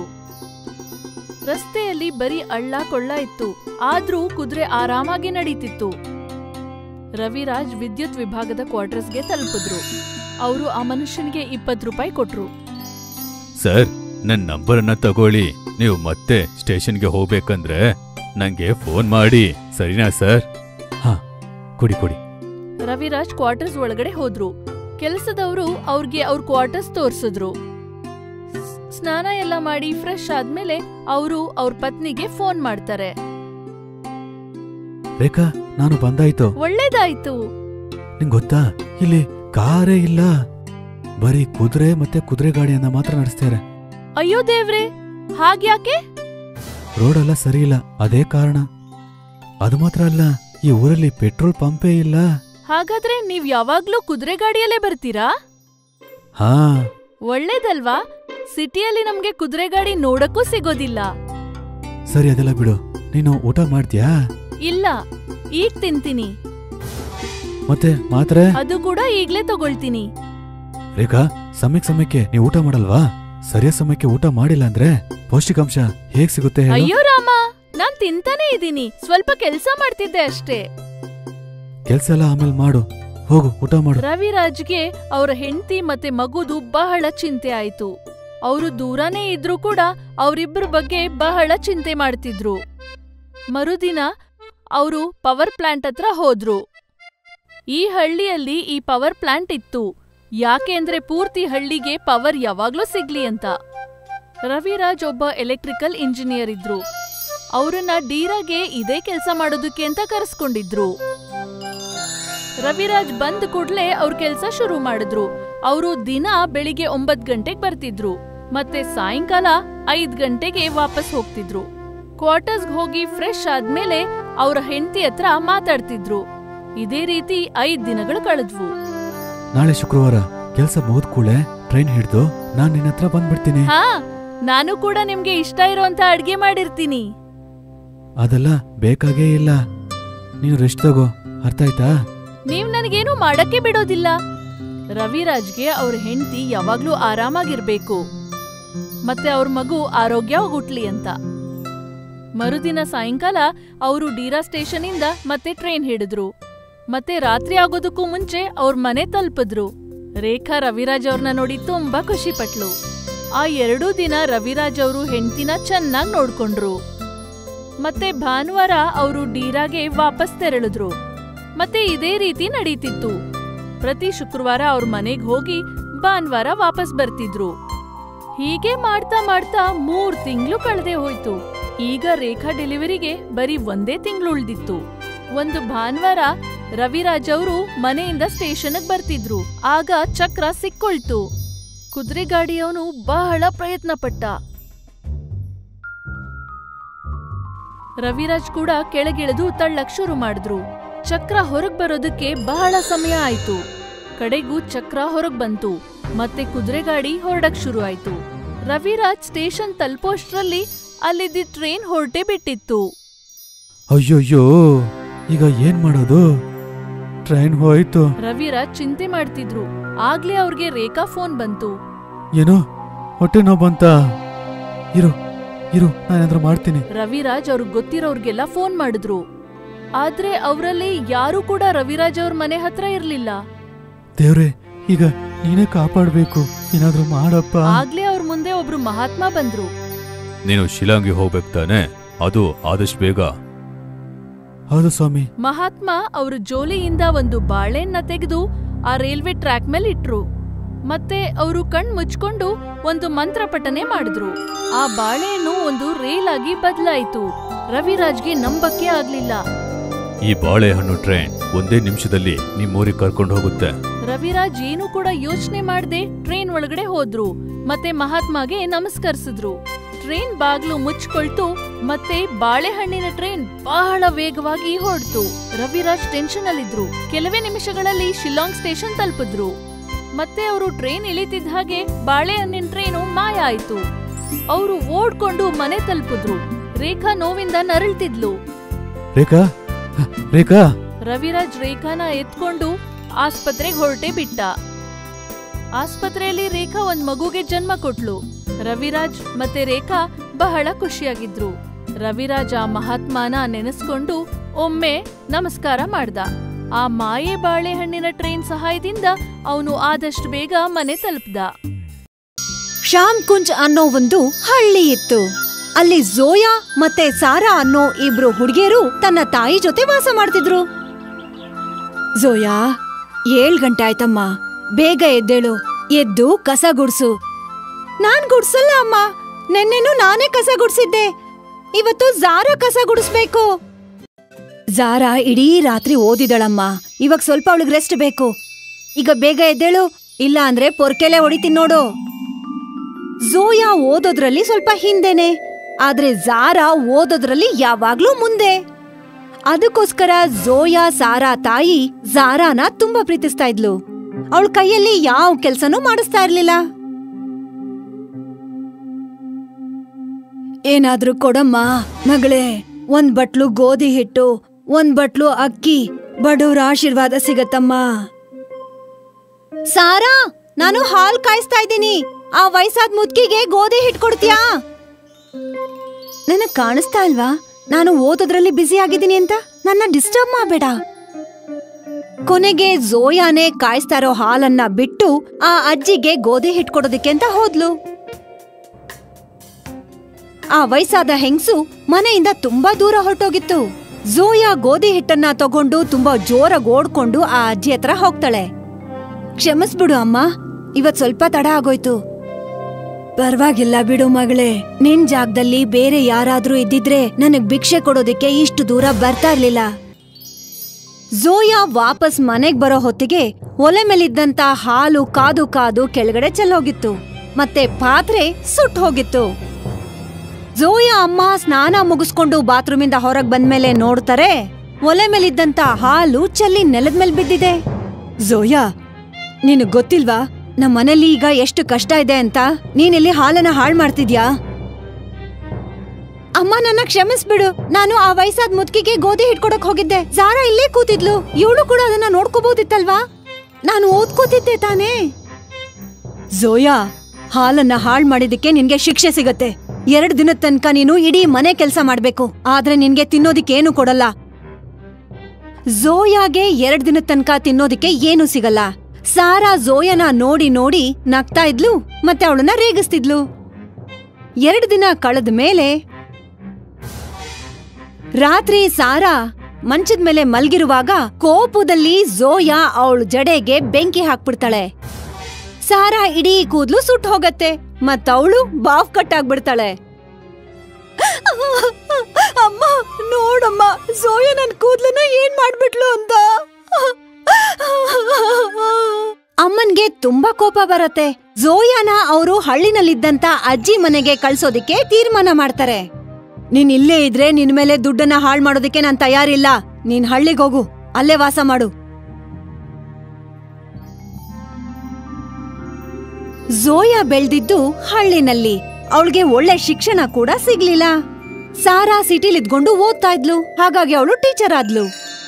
S5: ರಸ್ತೆಯಲ್ಲಿ ಬರೀ ಹಳ್ಳ ಕೊಳ್ಳ ಇತ್ತು, ಆದ್ರೂ ಕುದುರೆ ಆರಾಮಾಗಿ ನಡೀತಿತ್ತು. ರವಿರಾಜ್ ವಿದ್ಯುತ್ ವಿಭಾಗದ ಕ್ವಾರ್ಟರ್ಸ್ಗೆ ತಲುಪಿದ್ರು. ಅವರು ಆ ಮನುಷ್ಯನಿಗೆ 20 ರೂಪಾಯಿ ಕೊಟ್ರು.
S7: ಸರ್, ನನ್ ನಂಬರನ್ನ ತಗೊಳ್ಳಿ. ನೀವು ಮತ್ತೆ ಸ್ಟೇಷನ್ಗೆ ಹೋಗ್ಬೇಕಂದ್ರೆ ನಂಗೆ ಫೋನ್ ಮಾಡಿ, ಸರಿನಾ ಸರ್?
S6: ಹಾ, ಕೊಡಿ.
S5: ರವಿರಾಜ್ ಕ್ವಾರ್ಟರ್ಸ್ ಒಳಗಡೆ ಹೋದ್ರು. ಕೆಲಸದವರು ಅವ್ರಿಗೆ ಅವ್ರ ಕ್ವಾರ್ಟರ್ಸ್ ತೋರ್ಸಿದ್ರು. ಸ್ನಾನ ಎಲ್ಲ ಮಾಡಿ ಫ್ರೆಶ್ ಆದ್ಮೇಲೆ ಅವರು ಅವ್ರ ಪತ್ನಿಗೆ ಫೋನ್ ಮಾಡ್ತಾರೆ.
S6: ರೇಖಾ, ನಾನು ಬಂದಾಯ್ತು.
S5: ಒಳ್ಳೇದಾಯ್ತು.
S6: ನಿಂಗ್ ಗೊತ್ತಾ, ಇಲ್ಲಿ ಕಾರೇ ಇಲ್ಲ, ಬರೀ ಕುದುರೆ ಮತ್ತೆ ಕುದುರೆ ಗಾಡಿಯನ್ನ ಮಾತ್ರ ನಡೆಸ್ತಾರೆ.
S5: ಅಯ್ಯೋ ದೇವ್ರೆ, ಹಾಗ್ಯಾಕೆ?
S6: ರೋಡೆಲ್ಲ ಸರಿ ಇಲ್ಲ, ಅದೇ ಕಾರಣ. ಅದು ಮಾತ್ರ ಅಲ್ಲ, ಈ ಊರಲ್ಲಿ ಪೆಟ್ರೋಲ್ ಪಂಪೇ ಇಲ್ಲ.
S5: ಹಾಗಾದ್ರೆ ನೀವ್ ಯಾವಾಗ್ಲೂ ಕುದುರೆ ಗಾಡಿಯಲ್ಲೇ ಬರ್ತೀರಾ?
S6: ಹಾ
S5: ಒಳ್ಳೇದಲ್ವಾ? ಸಿಟಿಯಲ್ಲಿ ನಮ್ಗೆ ಕುದುರೆ ಗಾಡಿ ನೋಡಕ್ಕೂ ಸಿಗೋದಿಲ್ಲ.
S6: ಸರಿ, ಅದೆಲ್ಲ ಬಿಡು. ನೀನು ಊಟ ಮಾಡ್ತೀಯಾ?
S5: ಇಲ್ಲ, ಈಗ ತಿಂತೀನಿ.
S6: ಮತ್ತೆ ಮಾತ್ರೆ?
S5: ಅದು ಕೂಡ ಈಗ್ಲೇ ತಗೊಳ್ತೀನಿ.
S6: ರೇಖಾ, ಸಮಯಕ್ಕೆ ನೀವು ಊಟ ಮಾಡಲ್ವಾ? ಸರಿಯಾದ ಸಮಯಕ್ಕೆ ಊಟ ಮಾಡಿಲ್ಲ ಅಂದ್ರೆ ಪೌಷ್ಟಿಕಾಂಶ ಹೇಗ್ ಸಿಗುತ್ತೆ ಹೇಳು?
S5: ಅಯ್ಯೋ ರಾಮ, ನಾನ್ ತಿಂತಾನೆ ಇದೀನಿ. ಸ್ವಲ್ಪ ಕೆಲ್ಸ ಮಾಡ್ತಿದ್ದೆ ಅಷ್ಟೇ.
S6: ಕೆಲ್ಸ ಎಲ್ಲ ಆಮೇಲೆ ಮಾಡು. ಹೋಗು, ಊಟ ಮಾಡು.
S5: ರವಿರಾಜ್ಗೆ ಅವರ ಹೆಂಡತಿ ಮತ್ತೆ ಮಗುದು ಬಹಳ ಚಿಂತೆ ಆಯ್ತು. ಅವರು ದೂರನೇ ಇದ್ರೂ ಕೂಡ ಅವರಿಬ್ಬರ ಬಗ್ಗೆ ಬಹಳ ಚಿಂತೆ ಮಾಡ್ತಿದ್ರು. ಮರುದಿನ ಅವರು ಪವರ್ ಪ್ಲಾಂಟ್ ಹತ್ರ ಹೋದ್ರು. ಈ ಹಳ್ಳಿಯಲ್ಲಿ ಈ ಪವರ್ ಪ್ಲಾಂಟ್ ಇತ್ತು. ಯಾಕೆಂದ್ರೆ ಪೂರ್ತಿ ಹಳ್ಳಿಗೆ ಪವರ್ ಯಾವಾಗ್ಲೂ ಸಿಗ್ಲಿ ಅಂತ. ರವಿರಾಜ್ ಒಬ್ಬ ಎಲೆಕ್ಟ್ರಿಕಲ್ ಇಂಜಿನಿಯರ್ ಇದ್ರು. ಅವರನ್ನ ಡೀರಾಗೆ ಇದೇ ಕೆಲಸ ಮಾಡೋದಕ್ಕೆ ಅಂತ ಕರೆಸ್ಕೊಂಡಿದ್ರು. ರವಿರಾಜ್ ಬಂದ ಕೂಡ್ಲೆ ಅವ್ರ ಕೆಲ್ಸ ಶುರು ಮಾಡಿದ್ರು. ಅವರು ದಿನ ಬೆಳಿಗ್ಗೆ 9 ಗಂಟೆಗೆ ಬರ್ತಿದ್ರು ಮತ್ತೆ ಸಾಯಂಕಾಲ 5 ಗಂಟೆಗೆ ವಾಪಸ್ ಹೋಗ್ತಿದ್ರು. ಕ್ವಾರ್ಟರ್ಸ್ಗೆ ಹೋಗಿ ಫ್ರೆಶ್ ಆದ್ಮೇಲೆ ಅವರ ಹೆಂಡತಿ ಹತ್ರ ಮಾತಾಡ್ತಿದ್ರು. ಇದೇ ರೀತಿ 5 ದಿನಗಳು ಕಳೆದ್ವು.
S6: ನಾಳೆ ಶುಕ್ರವಾರ ಕೆಲ್ಸ ಮುಗಿದ ಕೂಡಲೇ ಟ್ರೈನ್ ಹಿಡಿದು ನಾನ್ ನಿನ್ನ ಹತ್ರ ಬಂದ್ಬಿಡ್ತೀನಿ.
S5: ಹಾ, ನಾನು ಕೂಡ ನಿಮ್ಗೆ ಇಷ್ಟ ಇರೋಂತ ಅಡ್ಗೆ ಮಾಡಿರ್ತೀನಿ.
S6: ಅದೆಲ್ಲ ಬೇಕಾಗೇ ಇಲ್ಲ. ನೀನು ರೆಸ್ಟ್ ತಗೋ, ಅರ್ಥ ಆಯ್ತಾ?
S5: ನೀವ್ ನನಗೇನು ಮಾಡಕ್ಕೆ ಬಿಡೋದಿಲ್ಲ. ರವಿರಾಜ್ಗೆ ಅವ್ರ ಹೆಂಡತಿ ಯಾವಾಗ್ಲೂ ಆರಾಮಾಗಿರ್ಬೇಕು ಮತ್ತೆ ಅವ್ರ ಮಗು ಆರೋಗ್ಯವಾಗಿ ಹುಟ್ಲಿ ಅಂತ. ಮರುದಿನ ಸಾಯಂಕಾಲ ಅವರು ಡೀರಾ ಸ್ಟೇಷನ್ ಇಂದ ಮತ್ತೆ ಟ್ರೈನ್ ಹಿಡಿದ್ರು. ಮತ್ತೆ ರಾತ್ರಿ ಆಗೋದಕ್ಕೂ ಮುಂಚೆ ಅವ್ರ ಮನೆ ತಲುಪಿದ್ರು. ರೇಖಾ ರವಿರಾಜ್ ಅವ್ರನ್ನ ನೋಡಿ ತುಂಬಾ ಖುಷಿ ಪಟ್ಲು. ಆ 2 ದಿನ ರವಿರಾಜ್ ಅವರು ಹೆಂಡತಿನ ಚೆನ್ನಾಗಿ ನೋಡ್ಕೊಂಡ್ರು. ಮತ್ತೆ ಭಾನುವಾರ ಅವರು ಡೀರಾಗೆ ವಾಪಸ್ ತೆರಳಿದ್ರು. ಮತ್ತೆ ಇದೇ ರೀತಿ ನಡೀತಿತ್ತು. ಪ್ರತಿ ಶುಕ್ರವಾರ ಅವ್ರ ಮನೆಗ್ ಹೋಗಿ ಭಾನುವಾರ ವಾಪಸ್ ಬರ್ತಿದ್ರು. ಹೀಗೆ ಮಾಡ್ತಾ ಮಾಡ್ತಾ 3 ತಿಂಗಳು ಕಳೆದೇ ಹೋಯ್ತು. ಈಗ ರೇಖಾ ಡೆಲಿವರಿಗೆ ಬರೀ 1 ತಿಂಗಳು ಉಳ್ದಿತ್ತು. ಒಂದು ಭಾನುವಾರ ರವಿರಾಜ್ ಅವರು ಮನೆಯಿಂದ ಸ್ಟೇಷನ್ಗೆ ಬರ್ತಿದ್ರು. ಆಗ ಚಕ್ರ ಸಿಕ್ಕೊಳ್ತು. ಕುದುರೆ ಗಾಡಿಯವನು ಬಹಳ ಪ್ರಯತ್ನ ಪಟ್ಟ. ರವಿರಾಜ್ ಕೂಡ ಕೆಳಗಿಳಿದು ತಳ್ಳಕ್ ಶುರು ಮಾಡಿದ್ರು. ಚಕ್ರ ಹೊರಗ್ ಬರೋದಕ್ಕೆ ಬಹಳ ಸಮಯ ಆಯ್ತು. ಕಡೆಗೂ ಚಕ್ರ ಹೊರಗ್ ಬಂತು ಮತ್ತೆ ಕುದುರೆ ಗಾಡಿ ಹೊರಡಕ್ ಶುರು ಆಯ್ತು. ರವಿರಾಜ್ ಸ್ಟೇಷನ್ ತಲುಪೋಷ್ಟ್ರಲ್ಲಿ ಅಲ್ಲಿದ್ದ ಟ್ರೈನ್ ಹೊರಟೆ ಬಿಟ್ಟಿತ್ತು.
S6: ಅಯ್ಯೋಯ್ಯೋ, ಈಗ ಏನ್ ಮಾಡೋದು? ಟ್ರೈನ್ ಹೋಯ್ತು.
S5: ರವಿರಾಜ್ ಚಿಂತೆ ಮಾಡ್ತಿದ್ರು. ಆಗ್ಲೇ ಅವ್ರಿಗೆ ರೇಖಾ ಫೋನ್ ಬಂತು.
S6: ಏನೋ ಹೊಟ್ಟೆ ನೋವು ಬಂತ? ಇರು ಇರು, ನಾನೇನಾದ್ರೂ ಮಾಡ್ತೀನಿ.
S5: ರವಿರಾಜ್ ಅವ್ರಿಗೆ ಗೊತ್ತಿರೋರ್ಗೆಲ್ಲ ಫೋನ್ ಮಾಡಿದ್ರು. ಆದ್ರೆ ಅವರಲ್ಲಿ ಯಾರು ಕೂಡ ರವಿರಾಜ್ ಅವ್ರ ಮನೆ ಹತ್ರ ಇರ್ಲಿಲ್ಲ.
S6: ದೇವ್ರೆ, ಈಗ ನೀನೇ ಕಾಪಾಡ್ಬೇಕು, ಏನಾದ್ರೂ ಮಾಡಪ್ಪ.
S5: ಆಗ್ಲೇ ಅವ್ರ ಮುಂದೆ ಒಬ್ರು ಮಹಾತ್ಮ ಬಂದ್ರು.
S7: ನೀನು ಶಿಲಾಂಗಿ ಹೋಗ್ಬೇಕು ತಾನೆ? ಅದು ಆದಷ್ಟು ಬೇಗ.
S6: ಹೌದು ಸ್ವಾಮಿ.
S5: ಮಹಾತ್ಮ ಅವ್ರ ಜೋಲಿಯಿಂದ ಒಂದು ಬಾಳೆಹಣ್ಣ ತೆಗೆದು ಆ ರೈಲ್ವೆ ಟ್ರ್ಯಾಕ್ ಮೇಲೆ ಇಟ್ರು. ಮತ್ತೆ ಅವರು ಕಣ್ ಮುಚ್ಕೊಂಡು ಒಂದು ಮಂತ್ರ ಪಠನೆ ಮಾಡಿದ್ರು. ಆ ಬಾಳೆಹಣ್ಣು ಒಂದು ರೈಲ್ ಆಗಿ ಬದಲಾಯಿತು. ರವಿರಾಜ್ಗೆ ನಂಬಕ್ಕೆ ಆಗ್ಲಿಲ್ಲ.
S7: ಈ ಬಾಳೆಹಣ್ಣು ಟ್ರೈನ್ 1 ನಿಮಿಷದಲ್ಲಿ ನಿಮ್ಮೂರಿಗೆ ಕರ್ಕೊಂಡು ಹೋಗುತ್ತೆ.
S5: ರವಿರಾಜ್ ಏನು ಕೂಡ ಯೋಚನೆ ಮಾಡದೆ ಟ್ರೈನ್ ಒಳಗಡೆ ಹೋದ್ರು ಮತ್ತೆ ಮಹಾತ್ಮಗೆ ನಮಸ್ಕರಿಸಿದ್ರು. ಟ್ರೈನ್ ಬಾಗ್ಲು ಮುಚ್ಕೊಳ್ತು ಮತ್ತೆ ಬಾಳೆಹಣ್ಣಿನ ಟ್ರೈನ್ ಬಹಳ ವೇಗವಾಗಿ ಹೊರಡ್ತು. ರವಿರಾಜ್ ಟೆನ್ಷನ್ ಅಲ್ಲಿದ್ರು. ಕೆಲವೇ ನಿಮಿಷಗಳಲ್ಲಿ ಶಿಲಾಂಗ್ ಸ್ಟೇಷನ್ ತಲುಪಿದ್ರು. ಮತ್ತೆ ಅವರು ಟ್ರೈನ್ ಇಳಿತಿದ್ದ ಹಾಗೆ ಬಾಳೆಹಣ್ಣಿನ ಟ್ರೈನು ಮಾಯ ಆಯ್ತು. ಅವರು ಓಡ್ಕೊಂಡು ಮನೆ ತಲುಪಿದ್ರು. ರೇಖಾ ನೋವಿಂದ ನರಳ್ತಿದ್ಲು.
S6: ರೇಖಾ, ರೇಖಾ.
S5: ರವಿರಾಜ್ ರೇಖಾನ ಎತ್ಕೊಂಡು ಆಸ್ಪತ್ರೆಗೆ ಹೊರಟೆ ಬಿಟ್ಟ. ಆಸ್ಪತ್ರೆಯಲ್ಲಿ ರೇಖಾ ಒಂದ್ ಮಗುಗೆ ಜನ್ಮ ಕೊಟ್ಲು. ರವಿರಾಜ್ ಮತ್ತೆ ರೇಖಾ ಬಹಳ ಖುಷಿಯಾಗಿದ್ರು. ರವಿರಾಜ್ ಆ ಮಹಾತ್ಮನ ನೆನೆಸ್ಕೊಂಡು ಒಮ್ಮೆ ನಮಸ್ಕಾರ ಮಾಡ್ದ. ಆ ಮಾಯೆ ಬಾಳೆಹಣ್ಣಿನ ಟ್ರೈನ್ ಸಹಾಯದಿಂದ ಅವನು ಆದಷ್ಟು ಬೇಗ ಮನೆ ತಲುಪ್ದ.
S1: ಶ್ಯಾಮ್ ಕುಂಜ್ ಅನ್ನೋ ಒಂದು ಹಳ್ಳಿ ಇತ್ತು. ಅಲ್ಲಿ ಝೋಯಾ ಮತ್ತೆ ಸಾರಾ ಅನ್ನೋ 2 ಹುಡುಗಿಯರು ತನ್ನ ತಾಯಿ ಜೊತೆ ವಾಸ ಮಾಡ್ತಿದ್ರು. ಝೋಯಾ, 7 ಗಂಟೆ ಆಯ್ತಮ್ಮ, ಬೇಗ ಎದ್ದೇಳು. ಎದ್ದು ಕಸ ಗುಡ್ಸು. ನಾನ್ ಗುಡ್ಸಲ್ಲ ಅಮ್ಮ, ನೆನ್ನೆನು ನಾನೇ ಕಸ ಗುಡ್ಸಿದ್ದೆ. ಇವತ್ತು ಝಾರಾ ಕಸ ಗುಡಿಸ್ಬೇಕು. ಝಾರಾ ಇಡೀ ರಾತ್ರಿ ಓದಿದಳಮ್ಮ, ಇವಾಗ ಸ್ವಲ್ಪ ಅವಳಿಗೆ ರೆಸ್ಟ್ ಬೇಕು. ಈಗ ಬೇಗ ಎದ್ದೇಳು, ಇಲ್ಲ ಅಂದ್ರೆ ಪೊರ್ಕೆಲೆ ಹೊಡಿತೀನಿ ನೋಡು. ಝೋಯಾ ಓದೋದ್ರಲ್ಲಿ ಸ್ವಲ್ಪ ಹಿಂದೆನೆ, ಆದ್ರೆ ಝಾರಾ ಓದೋದ್ರಲ್ಲಿ ಯಾವಾಗ್ಲೂ ಮುಂದೆ. ಅದಕ್ಕೋಸ್ಕರ ಝೋಯಾ ಸಾರಾ ತಾಯಿ ಝಾರಾನ ತುಂಬಾ ಪ್ರೀತಿಸ್ತಾ ಇದ್ಲು. ಅವಳ ಕೈಯಲ್ಲಿ ಯಾವ ಕೆಲ್ಸನೂ ಮಾಡಿಸ್ತಾ ಇರ್ಲಿಲ್ಲ. ಏನಾದ್ರೂ ಕೊಡಮ್ಮ ಮಗಳೇ, 1 ಬಟ್ಲು ಗೋಧಿ ಹಿಟ್ಟು, 1 ಬಟ್ಲು ಅಕ್ಕಿ, ಬಡವ್ರ ಆಶೀರ್ವಾದ ಸಿಗತ್ತಮ್ಮ. ಸಾರಾ, ನಾನು ಹಾಲ್ ಕಾಯಿಸ್ತಾ ಇದ್ದೀನಿ. ಆ ವಯಸ್ಸಾದ ಮುದ್ಕಿಗೆ ಗೋಧಿ ಹಿಟ್ಟು ಕೊಡ್ತೀಯಾ? ನನಗ್ ಕಾಣಿಸ್ತಾ ಇಲ್ವಾ ನಾನು ಓದೋದ್ರಲ್ಲಿ ಬ್ಯುಸಿ ಆಗಿದ್ದೀನಿ ಅಂತ? ನನ್ನ ಡಿಸ್ಟರ್ಬ್ ಮಾಡಬೇಡ. ಕೊನೆಗೆ ಝೋಯಾನೇ ಕಾಯಿಸ್ತಾ ಇರೋ ಹಾಲನ್ನ ಬಿಟ್ಟು ಆ ಅಜ್ಜಿಗೆ ಗೋಧಿ ಹಿಟ್ಟು ಕೊಡೋದಕ್ಕೆ ಅಂತ ಹೋದ್ಲು. ಆ ವಯಸ್ಸಾದ ಹೆಂಗ್ಸು ಮನೆಯಿಂದ ತುಂಬಾ ದೂರ ಹೊರಟೋಗಿತ್ತು. ಝೋಯಾ ಗೋಧಿ ಹಿಟ್ಟನ್ನ ತಗೊಂಡು ತುಂಬಾ ಜೋರಾಗಿ ಓಡ್ಕೊಂಡು ಆ ಅಜ್ಜಿ ಹತ್ರ ಹೋಗ್ತಾಳೆ. ಕ್ಷಮಿಸ್ಬಿಡು ಅಮ್ಮ, ಇವತ್ ಸ್ವಲ್ಪ ತಡ ಆಗೋಯ್ತು. ಪರವಾಗಿಲ್ಲ ಬಿಡು ಮಗಳೇ, ನಿನ್ ಜಾಗದಲ್ಲಿ ಬೇರೆ ಯಾರಾದ್ರೂ ಇದ್ದಿದ್ರೆ ನನಗ್ ಭಿಕ್ಷೆ ಕೊಡೋದಕ್ಕೆ ಇಷ್ಟು ದೂರ ಬರ್ತಾ ಇರ್ಲಿಲ್ಲ. ಝೋಯಾ ವಾಪಸ್ ಮನೆಗ್ ಬರೋ ಹೊತ್ತಿಗೆ ಒಲೆ ಮೇಲಿದ್ದಂತ ಹಾಲು ಕಾದು ಕಾದು ಕೆಳಗಡೆ ಚೆಲ್ಲೋಗಿತ್ತು, ಮತ್ತೆ ಪಾತ್ರೆ ಸುಟ್ಟು ಹೋಗಿತ್ತು. ಝೋಯಾ ಅಮ್ಮ ಸ್ನಾನ ಮುಗಿಸ್ಕೊಂಡು ಬಾತ್ರೂಮಿಂದ ಹೊರಗ್ ಬಂದ್ಮೇಲೆ ನೋಡ್ತಾರೆ, ಒಲೆ ಮೇಲಿದ್ದಂತ ಹಾಲು ಚೆಲ್ಲಿ ನೆಲದ ಮೇಲೆ ಬಿದ್ದಿದೆ. ಝೋಯಾ, ನಿನಗ್ ಗೊತ್ತಿಲ್ವಾ ನಮ್ಮ ಮನೇಲಿ ಈಗ ಎಷ್ಟು ಕಷ್ಟ ಇದೆ ಅಂತ? ನೀನಿಲ್ಲಿ ಹಾಲನ್ನ ಹಾಳ್ ಮಾಡ್ತಿದ್ಯಾ? ಅಮ್ಮ, ನನ್ನ ಕ್ಷಮಿಸ್ಬಿಡು. ನಾನು ಆ ವಯಸ್ಸಾದ ಮುದ್ಕಿಗೆ ಗೋಧಿ ಹಿಡ್ಕೊಡಕ್ ಹೋಗಿದ್ದೆ. ಜಾರಾ ಇಲ್ಲೇ ಕೂತಿದ್ಲು, ಇವಳು ಕೂಡ ಅದನ್ನ ನೋಡ್ಕೋಬಹುದಿತ್ತಲ್ವಾ? ನಾನು ಓದ್ಕೋತಿದ್ದೆ ತಾನೇ. ಝೋಯಾ, ಹಾಲನ್ನ ಹಾಳ್ ಮಾಡಿದಕ್ಕೆ ನಿನ್ಗೆ ಶಿಕ್ಷೆ ಸಿಗತ್ತೆ. 2 ದಿನದ ತನಕ ನೀನು ಇಡೀ ಮನೆ ಕೆಲ್ಸ ಮಾಡ್ಬೇಕು, ಆದ್ರೆ ನಿನ್ಗೆ ತಿನ್ನೋದಿಕ್ಕೇನು ಕೊಡಲ್ಲ. ಝೋಯಾಗೆ 2 ದಿನದ ತನಕ ತಿನ್ನೋದಿಕ್ಕೆ ಏನು ಸಿಗಲ್ಲ. ಸಾರಾ ಝೋಯನ ನೋಡಿ ನೋಡಿ ನಗ್ತಾ ಇದ್ಲು, ಮತ್ತೆ ಅವಳನ್ನ ರೇಗಿಸ್ತಿದ್ಲು. 2 ದಿನ ಕಳೆದ ಮೇಲೆ ರಾತ್ರಿ ಸಾರಾ ಮಂಚದ ಮೇಲೆ ಮಲ್ಗಿರುವಾಗ ಕೋಪದಲ್ಲಿ ಝೋಯಾ ಅವಳ ಜಡೆಗೆ ಬೆಂಕಿ ಹಾಕ್ಬಿಡ್ತಾಳೆ. ಸಾರಾ ಇಡೀ ಕೂದ್ಲು ಸುಟ್ಟು ಹೋಗತ್ತೆ, ಮತ್ತವಳು ಬಾಫ್ ಕಟ್ ಆಗ್ಬಿಡ್ತಾಳೆ. ಅಮ್ಮ, ನೋಡಮ್ಮ, ಝೋಯಾ ನನ್ ಕೂದ್ಲನ್ನ ಏನ್ ಮಾಡ್ಬಿಟ್ಲು ಅಂತ. ಅಮ್ಮನ್ಗೆ ತುಂಬಾ ಕೋಪ ಬರತ್ತೆ. ಝೋಯಾನ ಅವರು ಹಳ್ಳಿನಲ್ಲಿದ್ದಂತ ಅಜ್ಜಿ ಮನೆಗೆ ಕಳ್ಸೋದಿಕ್ಕೆ ತೀರ್ಮಾನ ಮಾಡ್ತಾರೆ. ನೀನ್ ಇಲ್ಲೇ ಇದ್ರೆ ನಿನ್ ಮೇಲೆ ದುಡ್ಡನ್ನ ಹಾಳ್ ಮಾಡೋದಿಕ್ಕೆ ನಾನ್ ತಯಾರಿಲ್ಲ. ನೀನ್ ಹಳ್ಳಿಗೆ ಹೋಗು, ಅಲ್ಲೇ ವಾಸ ಮಾಡು. ಝೋಯಾ ಬೆಳ್ದಿದ್ದು ಹಳ್ಳಿನಲ್ಲಿ, ಅವಳಿಗೆ ಒಳ್ಳೆ ಶಿಕ್ಷಣ ಕೂಡ ಸಿಗ್ಲಿಲ್ಲ. ಸಾರಾ ಸಿಟಿಲಿದ್ಕೊಂಡು ಓದ್ತಾ ಇದ್ಲು, ಹಾಗಾಗಿ ಅವಳು ಟೀಚರ್ ಆದ್ಲು.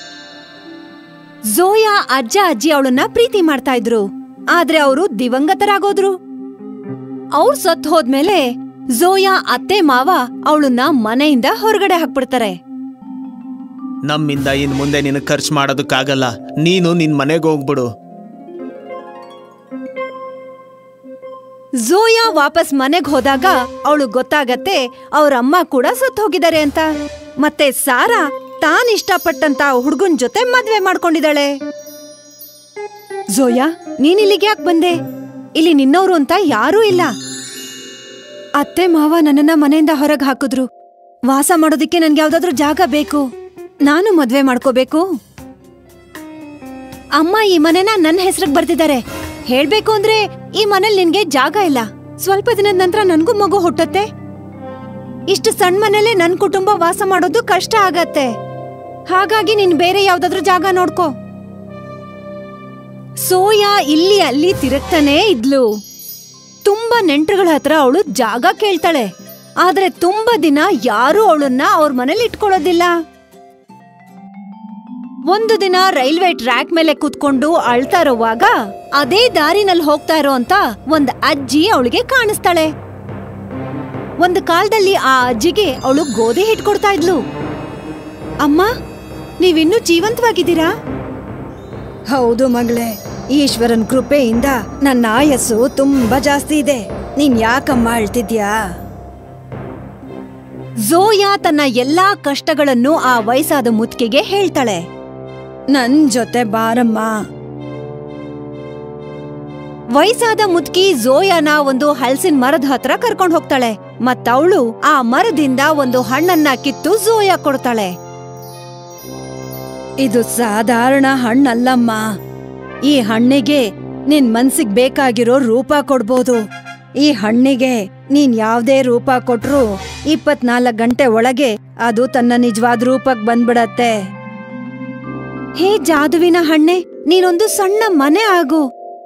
S1: ಝೋಯಾ ಅಜ್ಜ ಅಜ್ಜಿ ಅವಳನ್ನ ಪ್ರೀತಿ ಮಾಡ್ತಾ ಇದ್ರು, ಆದ್ರೆ ಅವರು ದಿವಂಗತರಾಗೋದ್ರು. ಅವ್ರು ಸತ್ ಹೋದ್ಮೇಲೆ ಝೋಯಾ ಅತ್ತೆ ಮಾವ ಅವಳನ್ನ ಮನೆಯಿಂದ ಹೊರಗಡೆ ಹಾಕ್ಬಿಡ್ತಾರೆ.
S8: ನಮ್ಮಿಂದ ಇನ್ ಮುಂದೆ ನಿನ್ ಖರ್ಚು ಮಾಡೋದಕ್ಕಾಗಲ್ಲ, ನೀನು ನಿನ್ ಮನೆಗೆ ಹೋಗ್ಬಿಡು.
S1: ಝೋಯಾ ವಾಪಸ್ ಮನೆಗ್ ಹೋದಾಗ ಅವಳು ಗೊತ್ತಾಗತ್ತೆ ಅವ್ರಮ್ಮ ಕೂಡ ಸತ್ತು ಹೋಗಿದ್ದಾರೆ ಅಂತ. ಮತ್ತೆ ಸಾರಾ ತಾನ್ ಇಷ್ಟಪಟ್ಟಂತ ಹುಡ್ಗನ್ ಜೊತೆ ಮದ್ವೆ ಮಾಡ್ಕೊಂಡಿದ್ದಾಳೆ. ಝೋಯಾ, ನೀನ್ ಇಲ್ಲಿಗೆ ಯಾಕೆ ಬಂದೆ? ಇಲ್ಲಿ ನಿನ್ನವ್ರು ಅಂತ ಯಾರೂ ಇಲ್ಲ. ಅತ್ತೆ ಮಾವ ನನ್ನನ್ನ ಮನೆಯಿಂದ ಹೊರಗ್ ಹಾಕಿದ್ರು. ವಾಸ ಮಾಡೋದಿಕ್ಕೆ ನನ್ಗೆ ಯಾವ್ದಾದ್ರೂ ಜಾಗ ಬೇಕು. ನಾನು ಮದ್ವೆ ಮಾಡ್ಕೋಬೇಕು. ಅಮ್ಮ ಈ ಮನೆನ ನನ್ನ ಹೆಸರಿಗೆ ಬರ್ತಿದ್ದಾರೆ. ಹೇಳ್ಬೇಕು ಅಂದ್ರೆ ಈ ಮನೇಲಿ ನಿನ್ಗೆ ಜಾಗ ಇಲ್ಲ. ಸ್ವಲ್ಪ ದಿನದ ನಂತರ ನನ್ಗೂ ಮಗು ಹುಟ್ಟತ್ತೆ. ಇಷ್ಟು ಸಣ್ಣ ಮನೇಲೆ ನನ್ ಕುಟುಂಬ ವಾಸ ಮಾಡೋದು ಕಷ್ಟ ಆಗತ್ತೆ. ಹಾಗಾಗಿ ನೀನ್ ಬೇರೆ ಯಾವ್ದಾದ್ರೂ ಜಾಗ ನೋಡ್ಕೋ. ಸೋಯಾ ಇಲ್ಲಿ ಅಲ್ಲಿ ತಿರುಗ್ತಾನೇ ಇದ್ಲು. ತುಂಬಾ ನೆಂಟರುಗಳ ಹತ್ರ ಅವಳು ಜಾಗ ಕೇಳ್ತಾಳೆ, ಆದ್ರೆ ತುಂಬಾ ದಿನ ಯಾರೂ ಅವಳನ್ನ ಅವ್ರ ಮನೇಲಿ ಇಟ್ಕೊಳ್ಳೋದಿಲ್ಲ. ಒಂದು ದಿನ ರೈಲ್ವೆ ಟ್ರ್ಯಾಕ್ ಮೇಲೆ ಕೂತ್ಕೊಂಡು ಅಳ್ತಾ ಇರುವಾಗ ಅದೇ ದಾರಿನಲ್ಲಿ ಹೋಗ್ತಾ ಇರೋಂತ ಒಂದ್ ಅಜ್ಜಿ ಅವಳಿಗೆ ಕಾಣಿಸ್ತಾಳೆ. ಒಂದು ಕಾಲದಲ್ಲಿ ಆ ಅಜ್ಜಿಗೆ ಅವಳು ಗೋಧಿ ಹಿಟ್ಕೊಡ್ತಾ ಇದ್ಲು. ಅಮ್ಮ, ನೀವಿನ್ನೂ ಜೀವಂತವಾಗಿದ್ದೀರಾ? ಹೌದು ಮಗಳೇ, ಈಶ್ವರನ್ ಕೃಪೆಯಿಂದ ನನ್ನ ಆಯಸ್ಸು ತುಂಬಾ ಜಾಸ್ತಿ ಇದೆ. ನೀನ್ ಯಾಕಮ್ಮ ಅಳ್ತಿದ್ಯಾ? ಝೋಯಾ ತನ್ನ ಎಲ್ಲಾ ಕಷ್ಟಗಳನ್ನು ಆ ವಯಸ್ಸಾದ ಮುದ್ಕಿಗೆ ಹೇಳ್ತಾಳೆ. ನನ್ ಜೊತೆ ಬಾರಮ್ಮ. ವಯಸ್ಸಾದ ಮುದ್ಕಿ ಝೋಯಾನ ಒಂದು ಹಲಸಿನ ಮರದ ಹತ್ರ ಕರ್ಕೊಂಡು ಹೋಗ್ತಾಳೆ. ಮತ್ತವಳು ಆ ಮರದಿಂದ ಒಂದು ಹಣ್ಣನ್ನ ಕಿತ್ತು ಝೋಯಾ ಕೊಡ್ತಾಳೆ. ಇದು ಸಾಧಾರಣ ಹಣ್ಣಲ್ಲಮ್ಮ. ಈ ಹಣ್ಣಿಗೆ ನಿನ್ ಮನ್ಸಿಗ್ ಬೇಕಾಗಿರೋ ರೂಪ ಕೊಡ್ಬೋದು. ಈ ಹಣ್ಣಿಗೆ ನೀನ್ ಯಾವ್ದೇ ರೂಪ ಕೊಟ್ರು 24 ಗಂಟೆ ಒಳಗೆ ಅದು ತನ್ನ ನಿಜವಾದ ರೂಪಕ್ ಬಂದ್ಬಿಡತ್ತೆ. ಹೇ ಜಾದುವಿನ ಹಣ್ಣೆ, ನೀನೊಂದು ಸಣ್ಣ ಮನೆ ಆಗು.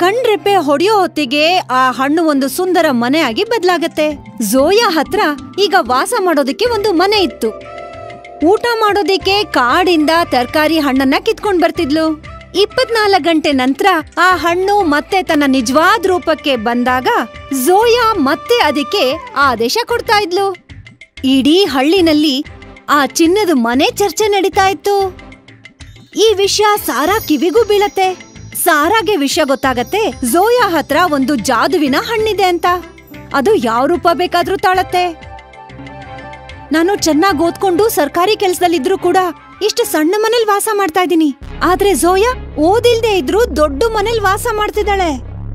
S9: ಕಣ್ರೆಪ್ಪೆ ಹೊಡೆಯೋ ಹೊತ್ತಿಗೆ ಆ ಹಣ್ಣು ಒಂದು ಸುಂದರ ಮನೆಯಾಗಿ ಬದಲಾಗತ್ತೆ. ಝೋಯಾ ಹತ್ರ ಈಗ ವಾಸ ಮಾಡೋದಕ್ಕೆ ಒಂದು ಮನೆ ಇತ್ತು. ಊಟ ಮಾಡೋದಿಕ್ಕೆ ಕಾಡಿಂದ ತರಕಾರಿ ಹಣ್ಣನ್ನ ಕಿತ್ಕೊಂಡ್ ಬರ್ತಿದ್ಲು. 24 ಗಂಟೆ ನಂತರ ಆ ಹಣ್ಣು ಮತ್ತೆ ತನ್ನ ನಿಜವಾದ ರೂಪಕ್ಕೆ ಬಂದಾಗ ಝೋಯಾ ಮತ್ತೆ ಅದಕ್ಕೆ ಆದೇಶ ಕೊಡ್ತಾ ಇದ್ಲು. ಇಡೀ ಹಳ್ಳಿನಲ್ಲಿ ಆ ಚಿನ್ನದ ಮನೆ ಚರ್ಚೆ ನಡೀತಾ ಇತ್ತು. ಈ ವಿಷಯ ಸಾರಾ ಕಿವಿಗೂ ಬೀಳತ್ತೆ. ಸಾರಾಗೆ ವಿಷಯ ಗೊತ್ತಾಗತ್ತೆ ಝೋಯಾ ಹತ್ರ ಒಂದು ಜಾದುವಿನ ಹಣ್ಣಿದೆ ಅಂತ. ಅದು ಯಾವ ರೂಪ ಬೇಕಾದ್ರೂ ತಾಳತ್ತೆ. ನಾನು ಚೆನ್ನಾಗಿ ಓದ್ಕೊಂಡು ಸರ್ಕಾರಿ ಕೆಲ್ಸದಲ್ಲಿದ್ರು ಕೂಡ ಇಷ್ಟು ಸಣ್ಣ ಮನೇಲಿ ವಾಸ ಮಾಡ್ತಾ ಇದ್ದೀನಿ. ಆದ್ರೆ ಝೋಯಾ ಓದಿಲ್ದೆ ಇದ್ರು ದೊಡ್ಡ ಮನೇಲಿ ವಾಸ ಮಾಡ್ತಿದ್ದಾಳೆ.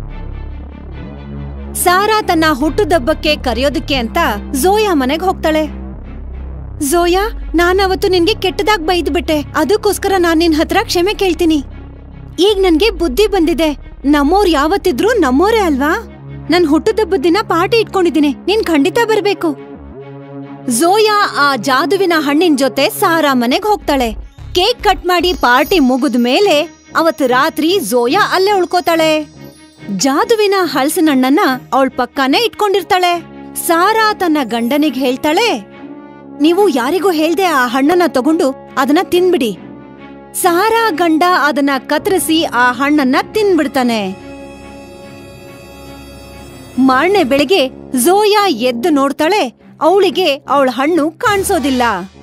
S9: ಸಾರಾ ತನ್ನ ಹುಟ್ಟುದಬ್ಬಕ್ಕೆ ಕರೆಯೋದಕ್ಕೆ ಅಂತ ಝೋಯಾ ಮನೆಗ್ ಹೋಗ್ತಾಳೆ. ಝೋಯಾ, ನಾನವತ್ತು ನಿನ್ಗೆ ಕೆಟ್ಟದಾಗ್ ಬೈದ್ಬಿಟ್ಟೆ. ಅದಕ್ಕೋಸ್ಕರ ನಾನ್ ನಿನ್ ಹತ್ರ ಕ್ಷಮೆ ಕೇಳ್ತೀನಿ. ಈಗ ನನ್ಗೆ ಬುದ್ಧಿ ಬಂದಿದೆ. ನಮ್ಮೋರ್ ಯಾವತ್ತಿದ್ರು ನಮ್ಮೋರೇ ಅಲ್ವಾ? ನನ್ ಹುಟ್ಟುದಬ್ಬದ ದಿನ ಪಾರ್ಟಿ ಇಟ್ಕೊಂಡಿದ್ದೀನಿ. ನೀನ್ ಖಂಡಿತ ಬರ್ಬೇಕು. ಝೋಯಾ ಆ ಜಾದುವಿನ ಹಣ್ಣಿನ ಜೊತೆ ಸಾರಾ ಮನೆಗ್ ಹೋಗ್ತಾಳೆ. ಕೇಕ್ ಕಟ್ ಮಾಡಿ ಪಾರ್ಟಿ ಮುಗಿದ ಮೇಲೆ ಅವತ್ತು ರಾತ್ರಿ ಝೋಯಾ ಅಲ್ಲೇ ಉಳ್ಕೋತಾಳೆ. ಜಾದುವಿನ ಹಲಸಿನ ಹಣ್ಣನ್ನ ಅವಳ ಪಕ್ಕನೇ ಇಟ್ಕೊಂಡಿರ್ತಾಳೆ. ಸಾರಾ ತನ್ನ ಗಂಡನಿಗೆ ಹೇಳ್ತಾಳೆ, ನೀವು ಯಾರಿಗೂ ಹೇಳ್ದೆ ಆ ಹಣ್ಣನ್ನ ತಗೊಂಡು ಅದನ್ನ ತಿನ್ಬಿಡಿ. ಸಾರಾ ಗಂಡ ಅದನ್ನ ಕತ್ತರಿಸಿ ಆ ಹಣ್ಣನ್ನ ತಿನ್ಬಿಡ್ತಾನೆ. ಮಾರನೇ ಬೆಳಿಗ್ಗೆ ಝೋಯಾ ಎದ್ದು ನೋಡ್ತಾಳೆ. ಅವಳಿಗೆ ಅವಳ ಹಣ್ಣು ಕಾಣಿಸೋದಿಲ್ಲ.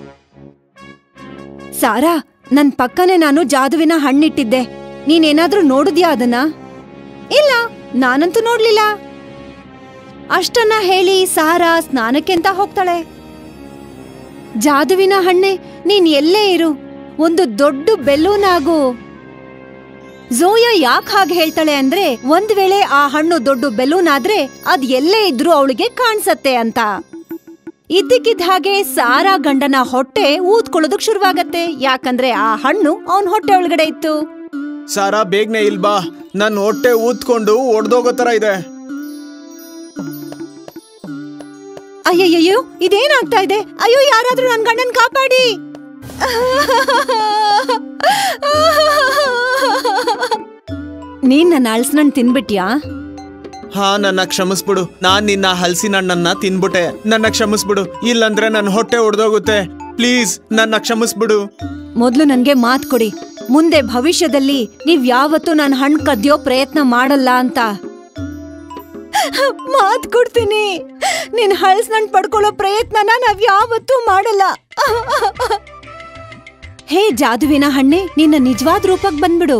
S9: ಸಾರಾ, ನನ್ ಪಕ್ಕನೆ ನಾನು ಜಾದುವಿನ ಹಣ್ಣಿಟ್ಟಿದ್ದೆ. ನೀನೇನಾದ್ರೂ ನೋಡಿದ್ಯಾ ಅದನ್ನ? ಇಲ್ಲ, ನಾನಂತೂ ನೋಡ್ಲಿಲ್ಲ. ಅಷ್ಟನ್ನ ಹೇಳಿ ಸಾರಾ ಸ್ನಾನಕ್ಕೆಂತ ಹೋಗ್ತಾಳೆ. ಜಾದುವಿನ ಹಣ್ಣೆ, ನೀನ್ ಎಲ್ಲೇ ಇರು, ಒಂದು ದೊಡ್ಡ ಬೆಲೂನ್ ಆಗು. ಝೋಯಾ ಯಾಕೆ ಹಾಗೆ ಹೇಳ್ತಾಳೆ ಅಂದ್ರೆ, ಒಂದ್ ವೇಳೆ ಆ ಹಣ್ಣು ದೊಡ್ಡ ಬೆಲೂನ್ ಆದ್ರೆ ಅದ್ ಎಲ್ಲೇ ಇದ್ರೂ ಅವಳಿಗೆ ಕಾಣಿಸತ್ತೆ ಅಂತ. ಇದ್ದಕ್ಕಿದ್ದ ಹಾಗೆ ಸಾರಾ ಗಂಡನ ಹೊಟ್ಟೆ ಊದ್ಕೊಳ್ಳೋದಕ್ ಶುರುವಾಗತ್ತೆ. ಯಾಕಂದ್ರೆ ಆ ಹಣ್ಣು ಅವನ್ ಹೊಟ್ಟೆ ಒಳಗಡೆ ಇತ್ತು.
S8: ಸಾರಾ, ಬೇಗನೆ ಇಲ್ಬಾ, ನನ್ ಹೊಟ್ಟೆ ಊದ್ಕೊಂಡು ಒಡ್ದೋಗೋ ತರ ಇದೆ.
S9: ಅಯ್ಯಯ್ಯೋ, ಇದೇನಾಗ್ತಾ ಇದೆ? ಅಯ್ಯೋ, ಯಾರಾದ್ರೂ ನನ್ ಗಂಡನ್ ಕಾಪಾಡಿ. ನೀನ್ ನನ್ನ ಹಲಸಿನಣ್ಣು ತಿನ್ಬಿಟ್ಯಾ?
S8: ಹಾ, ನನ್ನ ಕ್ಷಮಿಸ್ಬಿಡು. ನಾನ್ ನಿನ್ನ ಹಲಸಿನ ಹಣ್ಣನ್ನ ತಿನ್ಬಿಟ್ಟೆ. ನನ್ನ ಕ್ಷಮಿಸ್ಬಿಡು, ಇಲ್ಲಂದ್ರೆ ನನ್ನ ಹೊಟ್ಟೆ ಒಡ್ದೋಗುತ್ತೆ. ಪ್ಲೀಸ್, ನನ್ನ ಕ್ಷಮಿಸ್ಬಿಡು.
S9: ಮೊದ್ಲು ನನ್ಗೆ ಮಾತ್ ಕೊಡಿ, ಮುಂದೆ ಭವಿಷ್ಯದಲ್ಲಿ ನೀವ್ ಯಾವತ್ತೂ ನನ್ ಹಣ್ಣು ಕದ್ಯೋ ಪ್ರಯತ್ನ ಮಾಡಲ್ಲ ಅಂತ. ಮಾತ್ ಕೊಡ್ತೀನಿ, ನಿನ್ ಹಲಸಿನಣ್ಣು ಪಡ್ಕೊಳ್ಳೋ ಪ್ರಯತ್ನನ ನಾವ್ ಯಾವತ್ತೂ ಮಾಡಲ್ಲ. ಹೇ ಜಾದುವಿನ ಹಣ್ಣೆ, ನಿನ್ನ ನಿಜವಾದ ರೂಪಕ್ ಬಂದ್ಬಿಡು.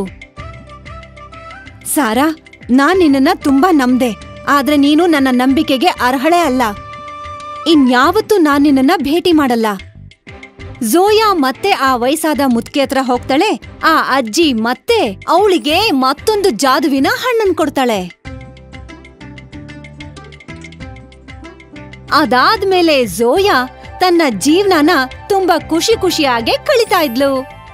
S9: ಸಾರಾ, ನಾನ್ ನಿನ್ನನ್ನ ತುಂಬಾ ನಂಬ್ದೆ. ಆದ್ರೆ ನೀನು ನನ್ನ ನಂಬಿಕೆಗೆ ಅರ್ಹಳೆ ಅಲ್ಲ. ಇನ್ಯಾವತ್ತೂ ನಾನ್ ನಿನ್ನನ್ನ ಭೇಟಿ ಮಾಡಲ್ಲ. ಝೋಯಾ ಮತ್ತೆ ಆ ವಯಸ್ಸಾದ ಮುದುಕಿ ಹತ್ರ ಹೋಗ್ತಾಳೆ. ಆ ಅಜ್ಜಿ ಮತ್ತೆ ಅವಳಿಗೆ ಮತ್ತೊಂದು ಜಾದುವಿನ ಹಣ್ಣನ್ ಕೊಡ್ತಾಳೆ. ಅದಾದ್ಮೇಲೆ ಝೋಯಾ ತನ್ನ ಜೀವನನ ತುಂಬಾ ಖುಷಿಯಾಗೆ ಕಳೀತಾ ಇದ್ಲು.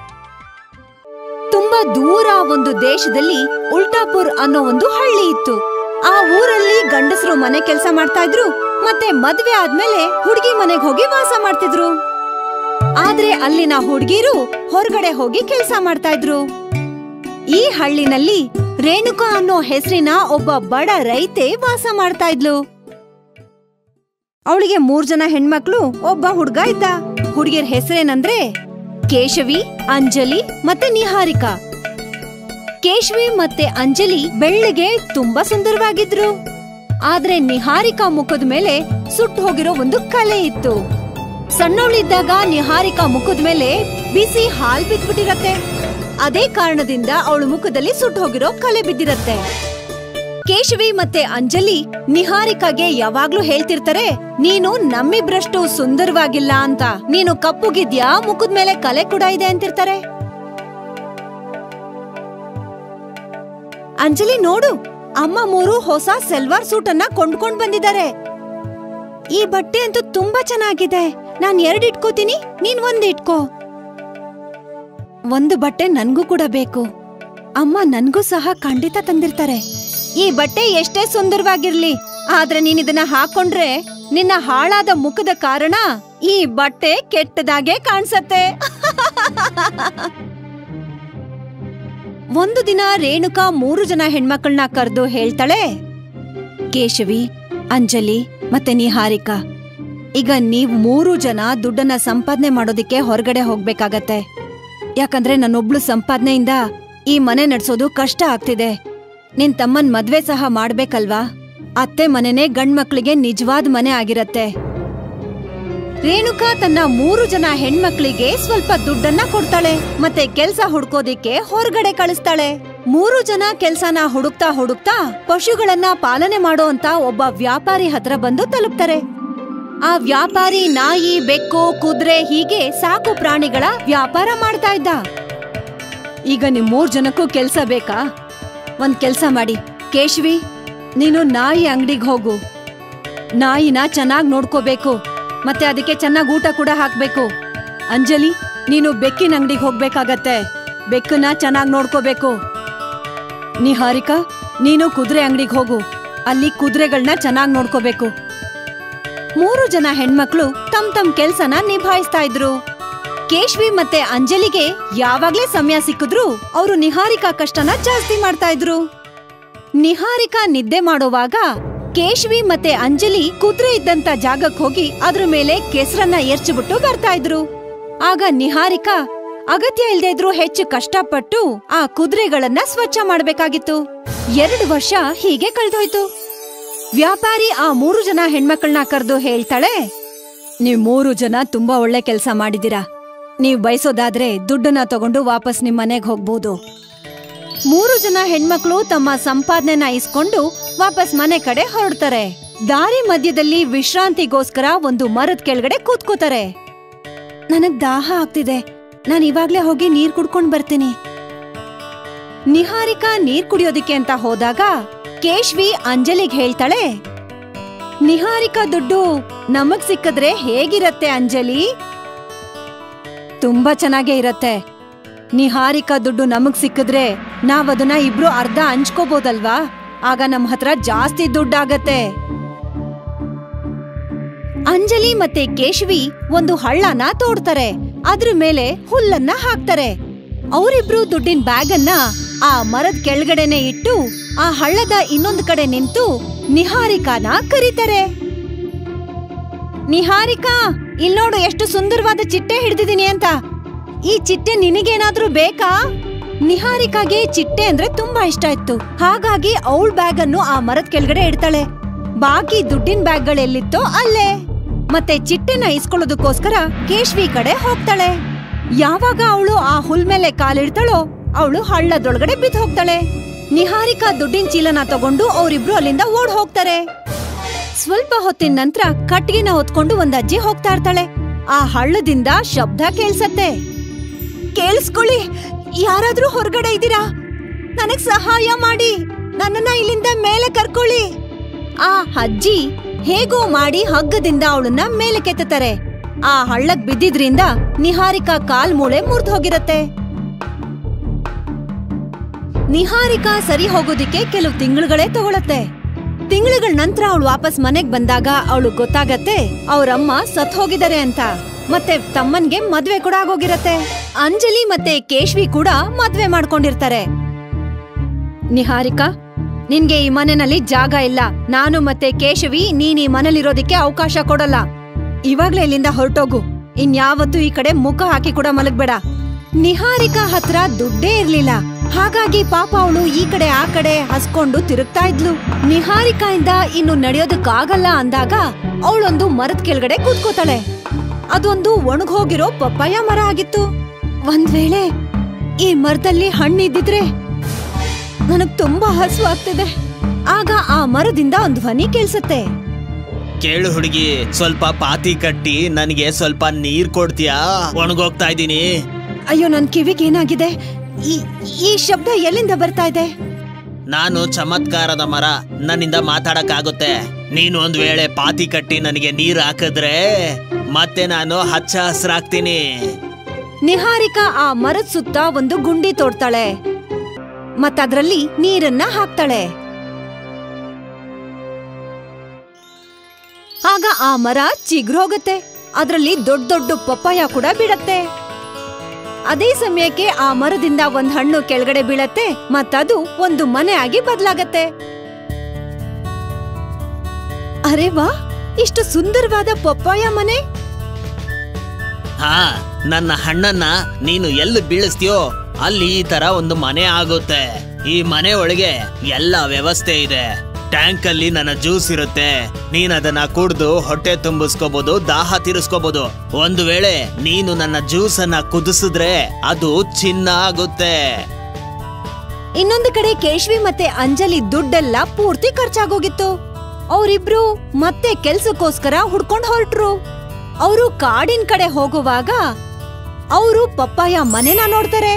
S9: ತುಂಬಾ ದೂರ ಒಂದು ದೇಶದಲ್ಲಿ ಉಲ್ಟಾಪುರ್ ಅನ್ನೋ ಒಂದು ಹಳ್ಳಿ ಇತ್ತು. ಆ ಊರಲ್ಲಿ ಗಂಡಸರು ಮನೆ ಕೆಲಸ ಮಾಡ್ತಾ ಇದ್ರು, ಮತ್ತೆ ಮದ್ವೆ ಆದ್ಮೇಲೆ ಹುಡುಗಿ ಮನೆಗ್ ಹೋಗಿ ವಾಸ ಮಾಡ್ತಿದ್ರು. ಆದ್ರೆ ಅಲ್ಲಿನ ಹುಡುಗಿರು ಹೊರಗಡೆ ಹೋಗಿ ಕೆಲಸ ಮಾಡ್ತಾ ಇದ್ರು. ಈ ಹಳ್ಳಿನಲ್ಲಿ ರೇಣುಕಾ ಅನ್ನೋ ಹೆಸರಿನ ಒಬ್ಬ ಬಡ ರೈತೆ ವಾಸ ಮಾಡ್ತಾ ಇದ್ಲು. ಅವಳಿಗೆ 3 ಜನ ಹೆಣ್ಮಕ್ಳು, ಒಬ್ಬ ಹುಡ್ಗ ಇದ್ದ. ಹುಡುಗಿಯರ ಹೆಸರೇನಂದ್ರೆ ಕೇಶವಿ, ಅಂಜಲಿ ಮತ್ತೆ ನಿಹಾರಿಕಾ. ಕೇಶವಿ ಮತ್ತೆ ಅಂಜಲಿ ಬೆಳ್ಳಗೆ ತುಂಬಾ ಸುಂದರವಾಗಿದ್ರು. ಆದ್ರೆ ನಿಹಾರಿಕಾ ಮುಖದ ಮೇಲೆ ಸುಟ್ಟು ಹೋಗಿರೋ ಒಂದು ಕಲೆ ಇತ್ತು. ಸಣ್ಣವಳಿದ್ದಾಗ ನಿಹಾರಿಕಾ ಮುಖದ ಮೇಲೆ ಬಿಸಿ ಹಾಲ್ ಬಿದ್ಬಿಟ್ಟಿರತ್ತೆ. ಅದೇ ಕಾರಣದಿಂದ ಅವಳ ಮುಖದಲ್ಲಿ ಸುಟ್ಟು ಹೋಗಿರೋ ಕಲೆ ಬಿದ್ದಿರತ್ತೆ. ಕೇಶವಿ ಮತ್ತೆ ಅಂಜಲಿ ನಿಹಾರಿಕಾಗೆ ಯಾವಾಗ್ಲೂ ಹೇಳ್ತಿರ್ತಾರೆ, ನೀನು ನಮ್ಮಿಬ್ರಷ್ಟು ಸುಂದರವಾಗಿಲ್ಲ ಅಂತ. ನೀನು ಕಪ್ಪುಗಿದ್ಯಾ, ಮುಖದ ಮೇಲೆ ಕಲೆ ಕೂಡ ಇದೆ ಅಂತಿರ್ತಾರೆ. ಅಂಜಲಿ ನೋಡು, ಅಮ್ಮ 3 ಹೊಸ ಸೆಲ್ವಾರ್ ಸೂಟ್ ಅನ್ನ ಕೊಂಡ್ಕೊಂಡ್ ಬಂದಿದ್ದಾರೆ. ಈ ಬಟ್ಟೆ ಅಂತೂ ತುಂಬಾ ಚೆನ್ನಾಗಿದೆ. ನಾನ್ 2 ಇಟ್ಕೋತೀನಿ, ನೀನ್ 1 ಇಟ್ಕೋ. ಒಂದು ಬಟ್ಟೆ ನನ್ಗೂ ಕೂಡ ಬೇಕು. ಅಮ್ಮ ನನ್ಗೂ ಸಹ ಖಂಡಿತ ತಂದಿರ್ತಾರೆ. ಈ ಬಟ್ಟೆ ಎಷ್ಟೇ ಸುಂದರವಾಗಿರ್ಲಿ, ಆದ್ರೆ ನೀನ್ ಇದನ್ನ ಹಾಕೊಂಡ್ರೆ ನಿನ್ನ ಹಾಳಾದ ಮುಖದ ಕಾರಣ ಈ ಬಟ್ಟೆ ಕೆಟ್ಟದಾಗೆ ಕಾಣಿಸತ್ತೆ. ಒಂದು ದಿನ ರೇಣುಕಾ 3 ಜನ ಹೆಣ್ಮಕ್ಳನ್ನ ಕರೆದು ಹೇಳ್ತಾಳೆ, ಕೇಶವಿ, ಅಂಜಲಿ ಮತ್ತೆ ನಿಹಾರಿಕಾ, ಈಗ ನೀವ್ 3 ಜನ ದುಡ್ಡನ್ನ ಸಂಪಾದನೆ ಮಾಡೋದಿಕ್ಕೆ ಹೊರಗಡೆ ಹೋಗ್ಬೇಕಾಗತ್ತೆ. ಯಾಕಂದ್ರೆ ನನ್ನೊಬ್ಳು ಸಂಪಾದನೆಯಿಂದ ಈ ಮನೆ ನಡ್ಸೋದು ಕಷ್ಟ ಆಗ್ತಿದೆ. ನಿನ್ ತಮ್ಮನ್ ಮದ್ವೆ ಸಹ ಮಾಡ್ಬೇಕಲ್ವಾ? ಅತ್ತೆ ಮನೆನೇ ಗಂಡ್ಮಕ್ಳಿಗೆ ನಿಜವಾದ ಮನೆ ಆಗಿರತ್ತೆ. ರೇಣುಕಾ ತನ್ನ 3 ಜನ ಹೆಣ್ಮಕ್ಳಿಗೆ ಸ್ವಲ್ಪ ದುಡ್ಡನ್ನ ಕೊಡ್ತಾಳೆ ಮತ್ತೆ ಕೆಲ್ಸ ಹುಡ್ಕೋದಿಕ್ಕೆ ಹೊರಗಡೆ ಕಳಿಸ್ತಾಳೆ. 3 ಜನ ಕೆಲ್ಸನ ಹುಡುಕ್ತಾ ಹುಡುಕ್ತಾ ಪಶುಗಳನ್ನ ಪಾಲನೆ ಮಾಡೋ ಅಂತ ಒಬ್ಬ ವ್ಯಾಪಾರಿ ಹತ್ರ ಬಂದು ತಲುಪ್ತಾರೆ. ಆ ವ್ಯಾಪಾರಿ ನಾಯಿ, ಬೆಕ್ಕು, ಕುದುರೆ ಹೀಗೆ ಸಾಕು ಪ್ರಾಣಿಗಳ ವ್ಯಾಪಾರ ಮಾಡ್ತಾ ಇದ್ದ. ಈಗ ನಿಮ್ 3 ಜನಕ್ಕೂ ಕೆಲ್ಸ ಬೇಕಾ? ಒಂದ್ ಕೆಲ್ಸ ಮಾಡಿ, ಕೇಶವಿ, ನೀನು ನಾಯಿ ಅಂಗಡಿಗೆ ಹೋಗು. ನಾಯಿನ ಚೆನ್ನಾಗ್ ನೋಡ್ಕೋಬೇಕು ಮತ್ತೆ ಅದಕ್ಕೆ ಚೆನ್ನಾಗ್ ಊಟ ಕೂಡ ಹಾಕ್ಬೇಕು. ಅಂಜಲಿ, ನೀನು ಬೆಕ್ಕಿನ ಅಂಗಡಿಗೆ ಹೋಗ್ಬೇಕಾಗತ್ತೆ. ಬೆಕ್ಕನ್ನ ಚೆನ್ನಾಗ್ ನೋಡ್ಕೋಬೇಕು. ನಿಹಾರಿಕಾ, ನೀನು ಕುದುರೆ ಅಂಗಡಿಗೆ ಹೋಗು. ಅಲ್ಲಿ ಕುದುರೆಗಳನ್ನ ಚೆನ್ನಾಗ್ ನೋಡ್ಕೋಬೇಕು. 3 ಜನ ಹೆಣ್ಮಕ್ಳು ತಮ್ ಕೆಲ್ಸನ ನಿಭಾಯಿಸ್ತಾ ಇದ್ರು. ಕೇಶವಿ ಮತ್ತೆ ಅಂಜಲಿಗೆ ಯಾವಾಗ್ಲೇ ಸಮಯ ಸಿಕ್ಕಿದ್ರು ಅವರು ನಿಹಾರಿಕಾ ಕಷ್ಟನ ಜಾಸ್ತಿ ಮಾಡ್ತಾ ಇದ್ರು. ನಿಹಾರಿಕಾ ನಿದ್ದೆ ಮಾಡೋವಾಗ ಕೇಶವಿ ಮತ್ತೆ ಅಂಜಲಿ ಕುದುರೆ ಇದ್ದಂತ ಜಾಗಕ್ಕೆ ಹೋಗಿ ಅದ್ರ ಮೇಲೆ ಕೆಸರನ್ನ ಎರ್ಚಿಬಿಟ್ಟು ಬರ್ತಾ ಇದ್ರು. ಆಗ ನಿಹಾರಿಕಾ ಅಗತ್ಯ ಇಲ್ದೇ ಇದ್ರು ಹೆಚ್ಚು ಕಷ್ಟಪಟ್ಟು ಆ ಕುದುರೆಗಳನ್ನ ಸ್ವಚ್ಛ ಮಾಡ್ಬೇಕಾಗಿತ್ತು. 2 ವರ್ಷ ಹೀಗೆ ಕಳ್ದೋಯ್ತು. ವ್ಯಾಪಾರಿ ಆ 3 ಜನ ಹೆಣ್ಮಕ್ಳನ್ನ ಕರೆದು ಹೇಳ್ತಾಳೆ, ನೀವ್ 3 ಜನ ತುಂಬಾ ಒಳ್ಳೆ ಕೆಲ್ಸ ಮಾಡಿದೀರಾ. ನೀವ್ ಬಯಸೋದಾದ್ರೆ ದುಡ್ಡನ್ನ ತಗೊಂಡು ವಾಪಸ್ ನಿಮ್ ಮನೆಗ್ ಹೋಗ್ಬೋದು. 3 ಜನ ಹೆಣ್ಮಕ್ಳು ತಮ್ಮ ಸಂಪಾದನೆನ ಇಸ್ಕೊಂಡು ವಾಪಸ್ ಮನೆ ಕಡೆ ಹೊರಡ್ತಾರೆ. ದಾರಿ ಮಧ್ಯದಲ್ಲಿ ವಿಶ್ರಾಂತಿಗೋಸ್ಕರ ಒಂದು ಮರದ ಕೆಳಗಡೆ ಕೂತ್ಕೋತಾರೆ. ನನಗ್ ದಾಹ ಆಗ್ತಿದೆ, ನಾನ್ ಇವಾಗ್ಲೇ ಹೋಗಿ ನೀರ್ ಕುಡ್ಕೊಂಡ್ ಬರ್ತೀನಿ. ನಿಹಾರಿಕಾ ನೀರ್ ಕುಡಿಯೋದಿಕ್ಕೆ ಅಂತ ಹೋದಾಗ ಕೇಶವಿ ಅಂಜಲಿಗ್ ಹೇಳ್ತಾಳೆ, ನಿಹಾರಿಕಾ ದುಡ್ಡು ನಮಗ್ ಸಿಕ್ಕಿದ್ರೆ ಹೇಗಿರತ್ತೆ ಅಂಜಲಿ? ತುಂಬಾ ಚೆನ್ನಾಗೇ ಇರತ್ತೆ. ನಿಹಾರಿಕಾ ದುಡ್ಡು ನಮಗ್ ಸಿಕ್ಕಿದ್ರೆ ನಾವದನ್ನ ಇಬ್ರು ಅರ್ಧ ಹಂಚ್ಕೋಬೋದಲ್ವಾ? ಆಗ ನಮ್ ಹತ್ರ ಜಾಸ್ತಿ ದುಡ್ಡಾಗತ್ತೆ. ಅಂಜಲಿ ಮತ್ತೆ ಕೇಶವಿ ಒಂದು ಹಳ್ಳನ ತೋಡ್ತಾರೆ. ಅದ್ರ ಮೇಲೆ ಹುಲ್ಲನ್ನ ಹಾಕ್ತಾರೆ. ಅವರಿಬ್ರು ದುಡ್ಡಿನ ಬ್ಯಾಗ್ ಅನ್ನ ಆ ಮರದ ಕೆಳಗಡೆನೆ ಇಟ್ಟು ಆ ಹಳ್ಳದ ಇನ್ನೊಂದು ಕಡೆ ನಿಂತು ನಿಹಾರಿಕಾನ ಕರೀತಾರೆ. ನಿಹಾರಿಕಾ, ಇಲ್ ನೋಡು ಎಷ್ಟು ಸುಂದರವಾದ ಚಿಟ್ಟೆ ಹಿಡ್ದಿದೀನಿ ಅಂತ. ಈ ಚಿಟ್ಟೆ ನಿನಗೇನಾದ್ರೂ ಬೇಕಾ? ನಿಹಾರಿಕಾಗೆ ಚಿಟ್ಟೆ ಅಂದ್ರೆ ತುಂಬಾ ಇಷ್ಟ ಇತ್ತು. ಹಾಗಾಗಿ ಅವಳ ಬ್ಯಾಗ್ ಅನ್ನು ಆ ಮರದ ಕೆಳಗಡೆ ಇಡ್ತಾಳೆ. ಬಾಕಿ ದುಡ್ಡಿನ ಬ್ಯಾಗ್ಗಳೆಲ್ಲಿತ್ತೋ ಅಲ್ಲೇ. ಮತ್ತೆ ಚಿಟ್ಟೆನ ಇಸ್ಕೊಳ್ಳೋದಕ್ಕೋಸ್ಕರ ಕೇಶವಿ ಕಡೆ ಹೋಗ್ತಾಳೆ. ಯಾವಾಗ ಅವಳು ಆ ಹುಲ್ ಮೇಲೆ ಕಾಲಿಡ್ತಾಳೋ ಅವಳು ಹಳ್ಳದೊಳಗಡೆ ಬಿದ್ದು ಹೋಗ್ತಾಳೆ. ನಿಹಾರಿಕಾ ದುಡ್ಡಿನ ಚೀಲನ ತಗೊಂಡು ಅವರಿಬ್ರು ಅಲ್ಲಿಂದ ಓಡ್ ಹೋಗ್ತಾರೆ. ಸ್ವಲ್ಪ ಹೊತ್ತಿನ ನಂತರ ಕಟ್ಟಿಗೆನ ಹೊತ್ಕೊಂಡು ಒಂದ್ ಅಜ್ಜಿ ಹೋಗ್ತಾ ಇರ್ತಾಳೆ. ಆ ಹಳ್ಳದಿಂದ ಶಬ್ದ ಕೇಳ್ಸತ್ತೆ. ಕೇಳಿಸ್ಕೊಳ್ಳಿ, ಯಾರಾದ್ರೂ ಹೊರಗಡೆ ಇದ್ದೀರಾ? ನನಗ್ ಸಹಾಯ ಮಾಡಿ, ನನ್ನನ್ನ ಇಲ್ಲಿಂದ ಮೇಲೆ ಕರ್ಕೊಳ್ಳಿ. ಆ ಅಜ್ಜಿ ಹೇಗೋ ಮಾಡಿ ಹಗ್ಗದಿಂದ ಅವಳನ್ನ ಮೇಲೆ ಕೆತ್ತುತ್ತಾರೆ. ಆ ಹಳ್ಳಕ್ ಬಿದ್ದಿದ್ರಿಂದ ನಿಹಾರಿಕಾ ಕಾಲ್ ಮೂಳೆ ಮುರಿದು ಹೋಗಿರತ್ತೆ. ನಿಹಾರಿಕಾ ಸರಿ ಹೋಗೋದಿಕ್ಕೆ ಕೆಲವು ತಿಂಗಳುಗಳೇ ತಗೊಳತ್ತೆ. ತಿಂಗಳುಗಳ ನಂತರ ಅವಳು ವಾಪಸ್ ಮನೆಗ್ ಬಂದಾಗ ಅವಳು ಗೊತ್ತಾಗತ್ತೆ ಅವ್ರಮ್ಮ ಸತ್ ಹೋಗಿದ್ದಾರೆ ಅಂತ. ಮತ್ತೆ ತಮ್ಮನ್ಗೆ ಮದ್ವೆ ಕೂಡ ಆಗೋಗಿರತ್ತೆ. ಅಂಜಲಿ ಮತ್ತೆ ಕೇಶವಿ ಕೂಡ ಮದ್ವೆ ಮಾಡ್ಕೊಂಡಿರ್ತಾರೆ. ನಿಹಾರಿಕಾ, ನಿನ್ಗೆ ಈ ಮನೆಯಲ್ಲಿ ಜಾಗ ಇಲ್ಲ. ನಾನು ಮತ್ತೆ ಕೇಶವಿ ನೀನ್ ಈ ಮನೇಲಿರೋದಿಕ್ಕೆ ಅವಕಾಶ ಕೊಡಲ್ಲ. ಇವಾಗ್ಲೇ ಇಲ್ಲಿಂದ ಹೊರಟೋಗು. ಇನ್ಯಾವತ್ತೂ ಈ ಕಡೆ ಮುಖ ಹಾಕಿ ಕೂಡ ಮಲಗ್ಬೇಡ. ನಿಹಾರಿಕಾ ಹತ್ರ ದುಡ್ಡೇ ಇರ್ಲಿಲ್ಲ. ಹಾಗಾಗಿ ಪಾಪ ಅವಳು ಈ ಕಡೆ ಆ ಕಡೆ ಹಸ್ಕೊಂಡು ತಿರುಗ್ತಾ ಇದ್ಲು. ನಿಹಾರಿಕಾಯಿಂದ ಇನ್ನು ನಡೆಯೋದಕ್ಕಾಗಲ್ಲ ಅಂದಾಗ ಅವಳೊಂದು ಮರದ ಕೆಳಗಡೆ ಕೂತ್ಕೋತಾಳೆ. ಅದೊಂದು ಒಣಗೋಗಿರೋ ಪಪ್ಪಾಯ ಮರ ಆಗಿತ್ತು. ಒಂದ್ ವೇಳೆ ಈ ಮರದಲ್ಲಿ ಹಣ್ಣಿದ್ದಿದ್ರೆ ನನಗ್ ತುಂಬಾ ಹಸು ಆಗ್ತಿದೆ. ಆಗ ಆ ಮರದಿಂದ ಒಂದ್ ಧ್ವನಿ ಕೇಳಿಸುತ್ತೆ.
S8: ಕೇಳು ಹುಡುಗಿ, ಸ್ವಲ್ಪ ಪಾತಿ ಕಟ್ಟಿ ನನಗೆ ಸ್ವಲ್ಪ ನೀರ್ ಕೊಡ್ತೀಯಾ? ಒಣಗೋಗ್ತಾ ಇದ್ದೀನಿ.
S9: ಅಯ್ಯೋ, ನನ್ ಕಿವಿಗೆ ಏನಾಗಿದೆ? ಈ ಶಬ್ದ ಎಲ್ಲಿಂದ ಬರ್ತಾ ಇದೆ?
S8: ನಾನು ಚಮತ್ಕಾರದ ಮರ, ನನ್ನಿಂದ ಮಾತಾಡಕ್ಕಾಗುತ್ತೆ. ನೀನು ಒಂದ್ ವೇಳೆ ಪಾತಿ ಕಟ್ಟಿ ನನಗೆ ನೀರ್ ಹಾಕಿದ್ರೆ ಮತ್ತೆ ನಾನು ಹಚ್ಚ ಹಸ್ರಾಗ್ತೀನಿ.
S9: ನಿಹಾರಿಕಾ ಆ ಮರದ ಸುತ್ತ ಒಂದು ಗುಂಡಿ ತೋಡ್ತಾಳೆ ಮತ್ತದ್ರಲ್ಲಿ ನೀರನ್ನ ಹಾಕ್ತಾಳೆ. ಆಗ ಆ ಮರ ಚಿಗ್ರೋಗತ್ತೆ. ಅದ್ರಲ್ಲಿ ದೊಡ್ಡ ದೊಡ್ಡ ಪಪ್ಪಾಯ ಕೂಡ ಬಿಡತ್ತೆ. ಅದೇ ಸಮಯಕ್ಕೆ ಆ ಮರದಿಂದ ಒಂದ್ ಹಣ್ಣು ಕೆಳಗಡೆ ಬೀಳತ್ತೆ ಮತ್ತದು ಒಂದು ಮನೆ ಆಗಿ ಬದಲಾಗತ್ತೆ. ಅರೆ ವಾ, ಇಷ್ಟು ಸುಂದರವಾದ ಪಪ್ಪಾಯ ಮನೆ.
S8: ಹಾ, ನನ್ನ ಹಣ್ಣನ್ನ ನೀನು ಎಲ್ಲಿ ಬೀಳಿಸ್ತೀಯೋ ಅಲ್ಲಿ ಈ ತರ ಒಂದು ಮನೆ ಆಗುತ್ತೆ. ಈ ಮನೆ ಒಳಗೆ ಎಲ್ಲ ವ್ಯವಸ್ಥೆ ಇದೆ. ಟ್ಯಾಂಕ್ ಅಲ್ಲಿ ನನ್ನ ಜ್ಯೂಸ್ ಇರುತ್ತೆ. ನೀನ್ ಅದನ್ನ ಕುಡ್ದು ಹೊಟ್ಟೆ ತುಂಬಿಸ್ಕೋಬಹುದು, ದಾಹ ತೀರಿಸ್ಕೋಬಹುದು. ಒಂದು ವೇಳೆ ನೀನು ನನ್ನ ಜ್ಯೂಸ್ ಅನ್ನ ಕುದಿಸಿದ್ರೆ ಅದು ಚಿನ್ನ ಆಗುತ್ತೆ.
S9: ಇನ್ನೊಂದು ಕಡೆ ಕೇಶವಿ ಮತ್ತೆ ಅಂಜಲಿ ದುಡ್ಡೆಲ್ಲ ಪೂರ್ತಿ ಖರ್ಚಾಗೋಗಿತ್ತು. ಅವರಿಬ್ರು ಮತ್ತೆ ಕೆಲ್ಸಕ್ಕೋಸ್ಕರ ಹುಡ್ಕೊಂಡ್ ಹೊರಟ್ರು. ಅವರು ಕಾಡಿನ ಕಡೆ ಹೋಗುವಾಗ ಅವರು ಪಪ್ಪಾಯ ಮನೆನ ನೋಡ್ತಾರೆ.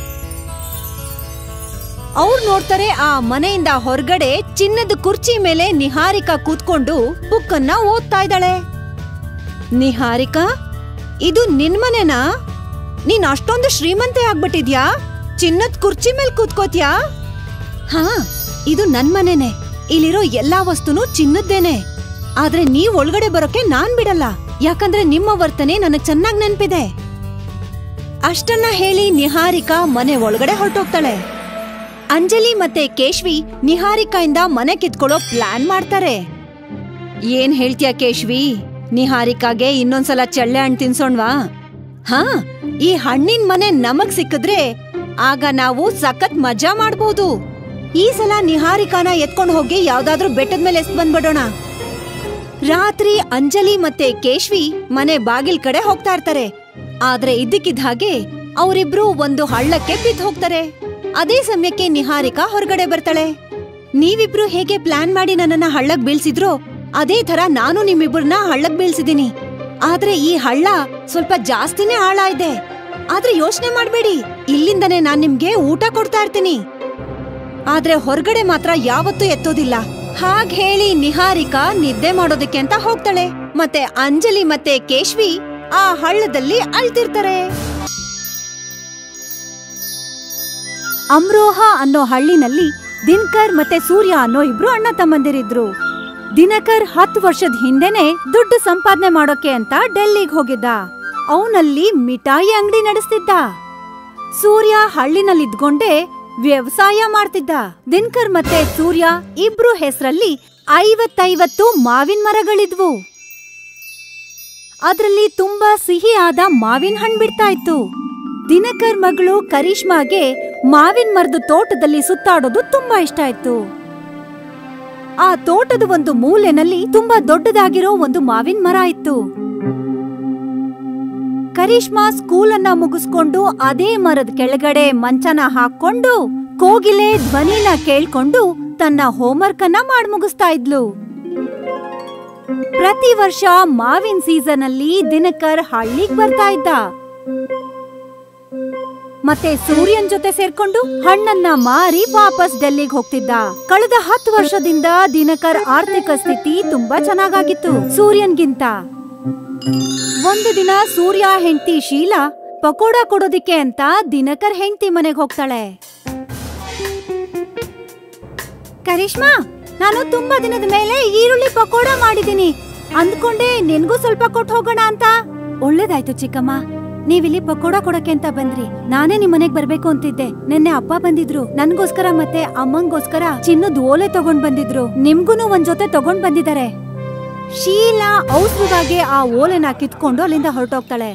S9: ಅವ್ರು ನೋಡ್ತಾರೆ ಆ ಮನೆಯಿಂದ ಹೊರಗಡೆ ಚಿನ್ನದ ಕುರ್ಚಿ ಮೇಲೆ ನಿಹಾರಿಕಾ ಕೂತ್ಕೊಂಡು ಬುಕ್ ಅನ್ನ ಓದ್ತಾ ಇದ್ದಾಳೆ. ನಿಹಾರಿಕಾ, ಇದು ನಿನ್ ಮನೆನಾ? ನೀನ್ ಅಷ್ಟೊಂದು ಶ್ರೀಮಂತೆ ಆಗ್ಬಿಟ್ಟಿದ್ಯಾ? ಚಿನ್ನದ ಕುರ್ಚಿ ಮೇಲೆ ಕೂತ್ಕೋತ್ಯಾ? ಹಾ, ಇದು ನನ್ ಮನೆನೆ. ಇಲ್ಲಿರೋ ಎಲ್ಲಾ ವಸ್ತುನು ಚಿನ್ನದ್ದೇನೆ. ಆದ್ರೆ ನೀವ್ ಒಳಗಡೆ ಬರೋಕೆ ನಾನ್ ಬಿಡಲ್ಲ, ಯಾಕಂದ್ರೆ ನಿಮ್ಮ ವರ್ತನೆ ನನಗ್ ಚೆನ್ನಾಗ್ ನೆನ್ಪಿದೆ. ಅಷ್ಟನ್ನ ಹೇಳಿ ನಿಹಾರಿಕಾ ಮನೆ ಒಳಗಡೆ ಹೊರಟೋಗ್ತಾಳೆ. ಅಂಜಲಿ ಮತ್ತೆ ಕೇಶವಿ ನಿಹಾರಿಕಾಯಿಂದ ಮನೆ ಕಿತ್ಕೊಳ್ಳೋ ಪ್ಲಾನ್ ಮಾಡ್ತಾರೆ. ಏನ್ ಹೇಳ್ತೀಯ ಕೇಶವಿ? ನಿಹಾರಿಕಾಗೆ ಇನ್ನೊಂದ್ಸಲ ಚಳ್ಳೆ ಹಣ್ಣು ತಿನ್ಸೋಣ್ವಾ? ಹಾ, ಈ ಹಣ್ಣಿನ ಮನೆ ನಮಗ್ ಸಿಕ್ಕಿದ್ರೆ ಆಗ ನಾವು ಸಖತ್ ಮಜಾ ಮಾಡ್ಬೋದು. ಈ ಸಲ ನಿಹಾರಿಕಾನ ಎತ್ಕೊಂಡು ಹೋಗಿ ಯಾವ್ದಾದ್ರೂ ಬೆಟ್ಟದ ಮೇಲೆ ಎಸ್ ಬಂದ್ಬಿಡೋಣ. ರಾತ್ರಿ ಅಂಜಲಿ ಮತ್ತೆ ಕೇಶವಿ ಮನೆ ಬಾಗಿಲ್ ಕಡೆ ಹೋಗ್ತಾ ಇರ್ತಾರೆ. ಆದ್ರೆ ಇದ್ದಕ್ಕಿದ್ದ ಹಾಗೆ ಅವರಿಬ್ರು ಒಂದು ಹಳ್ಳಕ್ಕೆ ಬಿದ್ದು ಹೋಗ್ತಾರೆ. ಅದೇ ಸಮಯಕ್ಕೆ ನಿಹಾರಿಕಾ ಹೊರಗಡೆ ಬರ್ತಾಳೆ. ನೀವಿಬ್ರು ಹೇಗೆ ಪ್ಲಾನ್ ಮಾಡಿ ನನ್ನನ್ನ ಹಳ್ಳಕ್ ಬೀಳ್ಸಿದ್ರೋ ಅದೇ ತರ ನಾನು ನಿಮ್ಮಿಬ್ರನ್ನ ಹಳ್ಳಕ್ ಬೀಳ್ಸಿದೀನಿ. ಆದ್ರೆ ಈ ಹಳ್ಳ ಸ್ವಲ್ಪ ಜಾಸ್ತಿನೇ ಆಳ ಇದೆ. ಆದ್ರೆ ಯೋಚನೆ ಮಾಡ್ಬೇಡಿ, ಇಲ್ಲಿಂದನೇ ನಾನ್ ನಿಮ್ಗೆ ಊಟ ಕೊಡ್ತಾ ಇರ್ತೀನಿ. ಆದ್ರೆ ಹೊರಗಡೆ ಮಾತ್ರ ಯಾವತ್ತೂ ಎತ್ತೋದಿಲ್ಲ. ಹಾಗ್ ಹೇಳಿ ನಿಹಾರಿಕಾ ನಿದ್ದೆ ಮಾಡೋದಕ್ಕೆ ಅಂತ ಹೋಗ್ತಾಳೆ. ಮತ್ತೆ ಅಂಜಲಿ ಮತ್ತೆ ಕೇಶವಿ ಆ ಹಳ್ಳದಲ್ಲಿ ಅಳ್ತಿರ್ತಾರೆ. ಅಮ್ರೋಹ ಅನ್ನೋ ಹಳ್ಳಿನಲ್ಲಿ ದಿನಕರ್ ಮತ್ತೆ ಸೂರ್ಯ ಅನ್ನೋ ಇಬ್ರು ಅಣ್ಣ ತಮ್ಮಂದಿರಿದ್ರು. ದಿನಕರ್ 10 ವರ್ಷದ ಹಿಂದೆನೆ ದುಡ್ಡು ಸಂಪಾದನೆ ಮಾಡೋಕೆ ಅಂತ ಡೆಲ್ಲಿಗೆ ಹೋಗಿದ್ದ. ಅವನಲ್ಲಿ ಮಿಠಾಯಿ ಅಂಗಡಿ ನಡೆಸ್ತಿದ್ದ. ಸೂರ್ಯ ಹಳ್ಳಿನಲ್ಲಿದ್ಕೊಂಡೇ ವ್ಯವಸಾಯ ಮಾಡ್ತಿದ್ದ. ದಿನಕರ್ ಮತ್ತೆ ಸೂರ್ಯ ಇಬ್ರು ಹೆಸರಲ್ಲಿ 50 ಮಾವಿನ ಮರಗಳಿದ್ವು. ಅದ್ರಲ್ಲಿ ತುಂಬಾ ಸಿಹಿಯಾದ ಮಾವಿನ ಹಣ್ಣು ಬಿಡ್ತಾ ಇತ್ತು. ದಿನಕರ್ ಮಗಳು ಕರಿಷ್ಮಾಗೆ ಮಾವಿನ ಮರದ ತೋಟದಲ್ಲಿ ಸುತ್ತಾಡೋದು ತುಂಬಾ ಇಷ್ಟ ಇತ್ತು. ಆ ತೋಟದ ಒಂದು ಮೂಲೆನಲ್ಲಿ ತುಂಬಾ ದೊಡ್ಡದಾಗಿರೋ ಒಂದು ಮಾವಿನ ಮರ ಇತ್ತು. ಕರಿಷ್ಮಾ ಸ್ಕೂಲ್ ಅನ್ನ ಮುಗಿಸ್ಕೊಂಡು ಅದೇ ಮರದ ಕೆಳಗಡೆ ಮಂಚನ ಹಾಕೊಂಡು ಕೋಗಿಲೆ ಧ್ವನಿನ ಕೇಳ್ಕೊಂಡು ತನ್ನ ಹೋಮ್ವರ್ಕ್ ಅನ್ನ ಮಾಡಿ ಮುಗಿಸ್ತಾ ಇದ್ಲು. ಪ್ರತಿ ವರ್ಷ ಮಾವಿನ ಸೀಸನ್ ಅಲ್ಲಿ ದಿನಕರ್ ಹಳ್ಳಿಗ್ ಬರ್ತಾ ಇದ್ದ. ಮತ್ತೆ ಸೂರ್ಯನ್ ಜೊತೆ ಸೇರ್ಕೊಂಡು ಹಣ್ಣನ್ನ ಮಾರಿ ವಾಪಸ್ ಡೆಲ್ಲಿಗೆ ಹೋಗ್ತಿದ್ದ. ಕಳೆದ 10 ವರ್ಷದಿಂದ ದಿನಕರ್ ಆರ್ಥಿಕ ಸ್ಥಿತಿ ತುಂಬಾ ಚೆನ್ನಾಗಾಗಿತ್ತು ಸೂರ್ಯನ್ಗಿಂತ. ಒಂದು ದಿನ ಸೂರ್ಯ ಹೆಂಡತಿ ಶೀಲಾ ಪಕೋಡ ಕೊಡೋದಿಕ್ಕೆ ಅಂತ ದಿನಕರ್ ಹೆಂಡತಿ ಮನೆಗೆ ಹೋಗ್ತಾಳೆ. ಕರಿಷ್ಮಾ, ನಾನು ತುಂಬಾ ದಿನದ ಮೇಲೆ ಈರುಳ್ಳಿ ಪಕೋಡ ಮಾಡಿದೀನಿ. ಅಂದ್ಕೊಂಡೆ ನಿನ್ಗೂ ಸ್ವಲ್ಪ ಕೊಟ್ಟು ಹೋಗೋಣ ಅಂತ. ಒಳ್ಳೇದಾಯ್ತು ಚಿಕ್ಕಮ್ಮ, ನೀವಿಲ್ಲಿ ಪಕೋಡ ಕೊಡಕ್ಕೆ ಅಂತ ಬಂದ್ರಿ. ನಾನೇ ನಿಮ್ ಮನೆಗ್ ಬರ್ಬೇಕು ಅಂತಿದ್ದೆ. ನಿನ್ನೆ ಅಪ್ಪ ಬಂದಿದ್ರು. ನನ್ಗೋಸ್ಕರ ಮತ್ತೆ ಅಮ್ಮಂಗೋಸ್ಕರ ಚಿನ್ನದ ಓಲೆ ತಗೊಂಡ್ ಬಂದಿದ್ರು. ನಿಮ್ಗೂನು ಒಂದ್ ಜೊತೆ ತಗೊಂಡ್ ಬಂದಿದ್ದಾರೆ. ಶೀಲಾ ಔಸ್ರವಾಗಿ ಆ ಓಲೆನ ಕಿತ್ಕೊಂಡು ಅಲ್ಲಿಂದ ಹೊರಟೋಗ್ತಾಳೆ.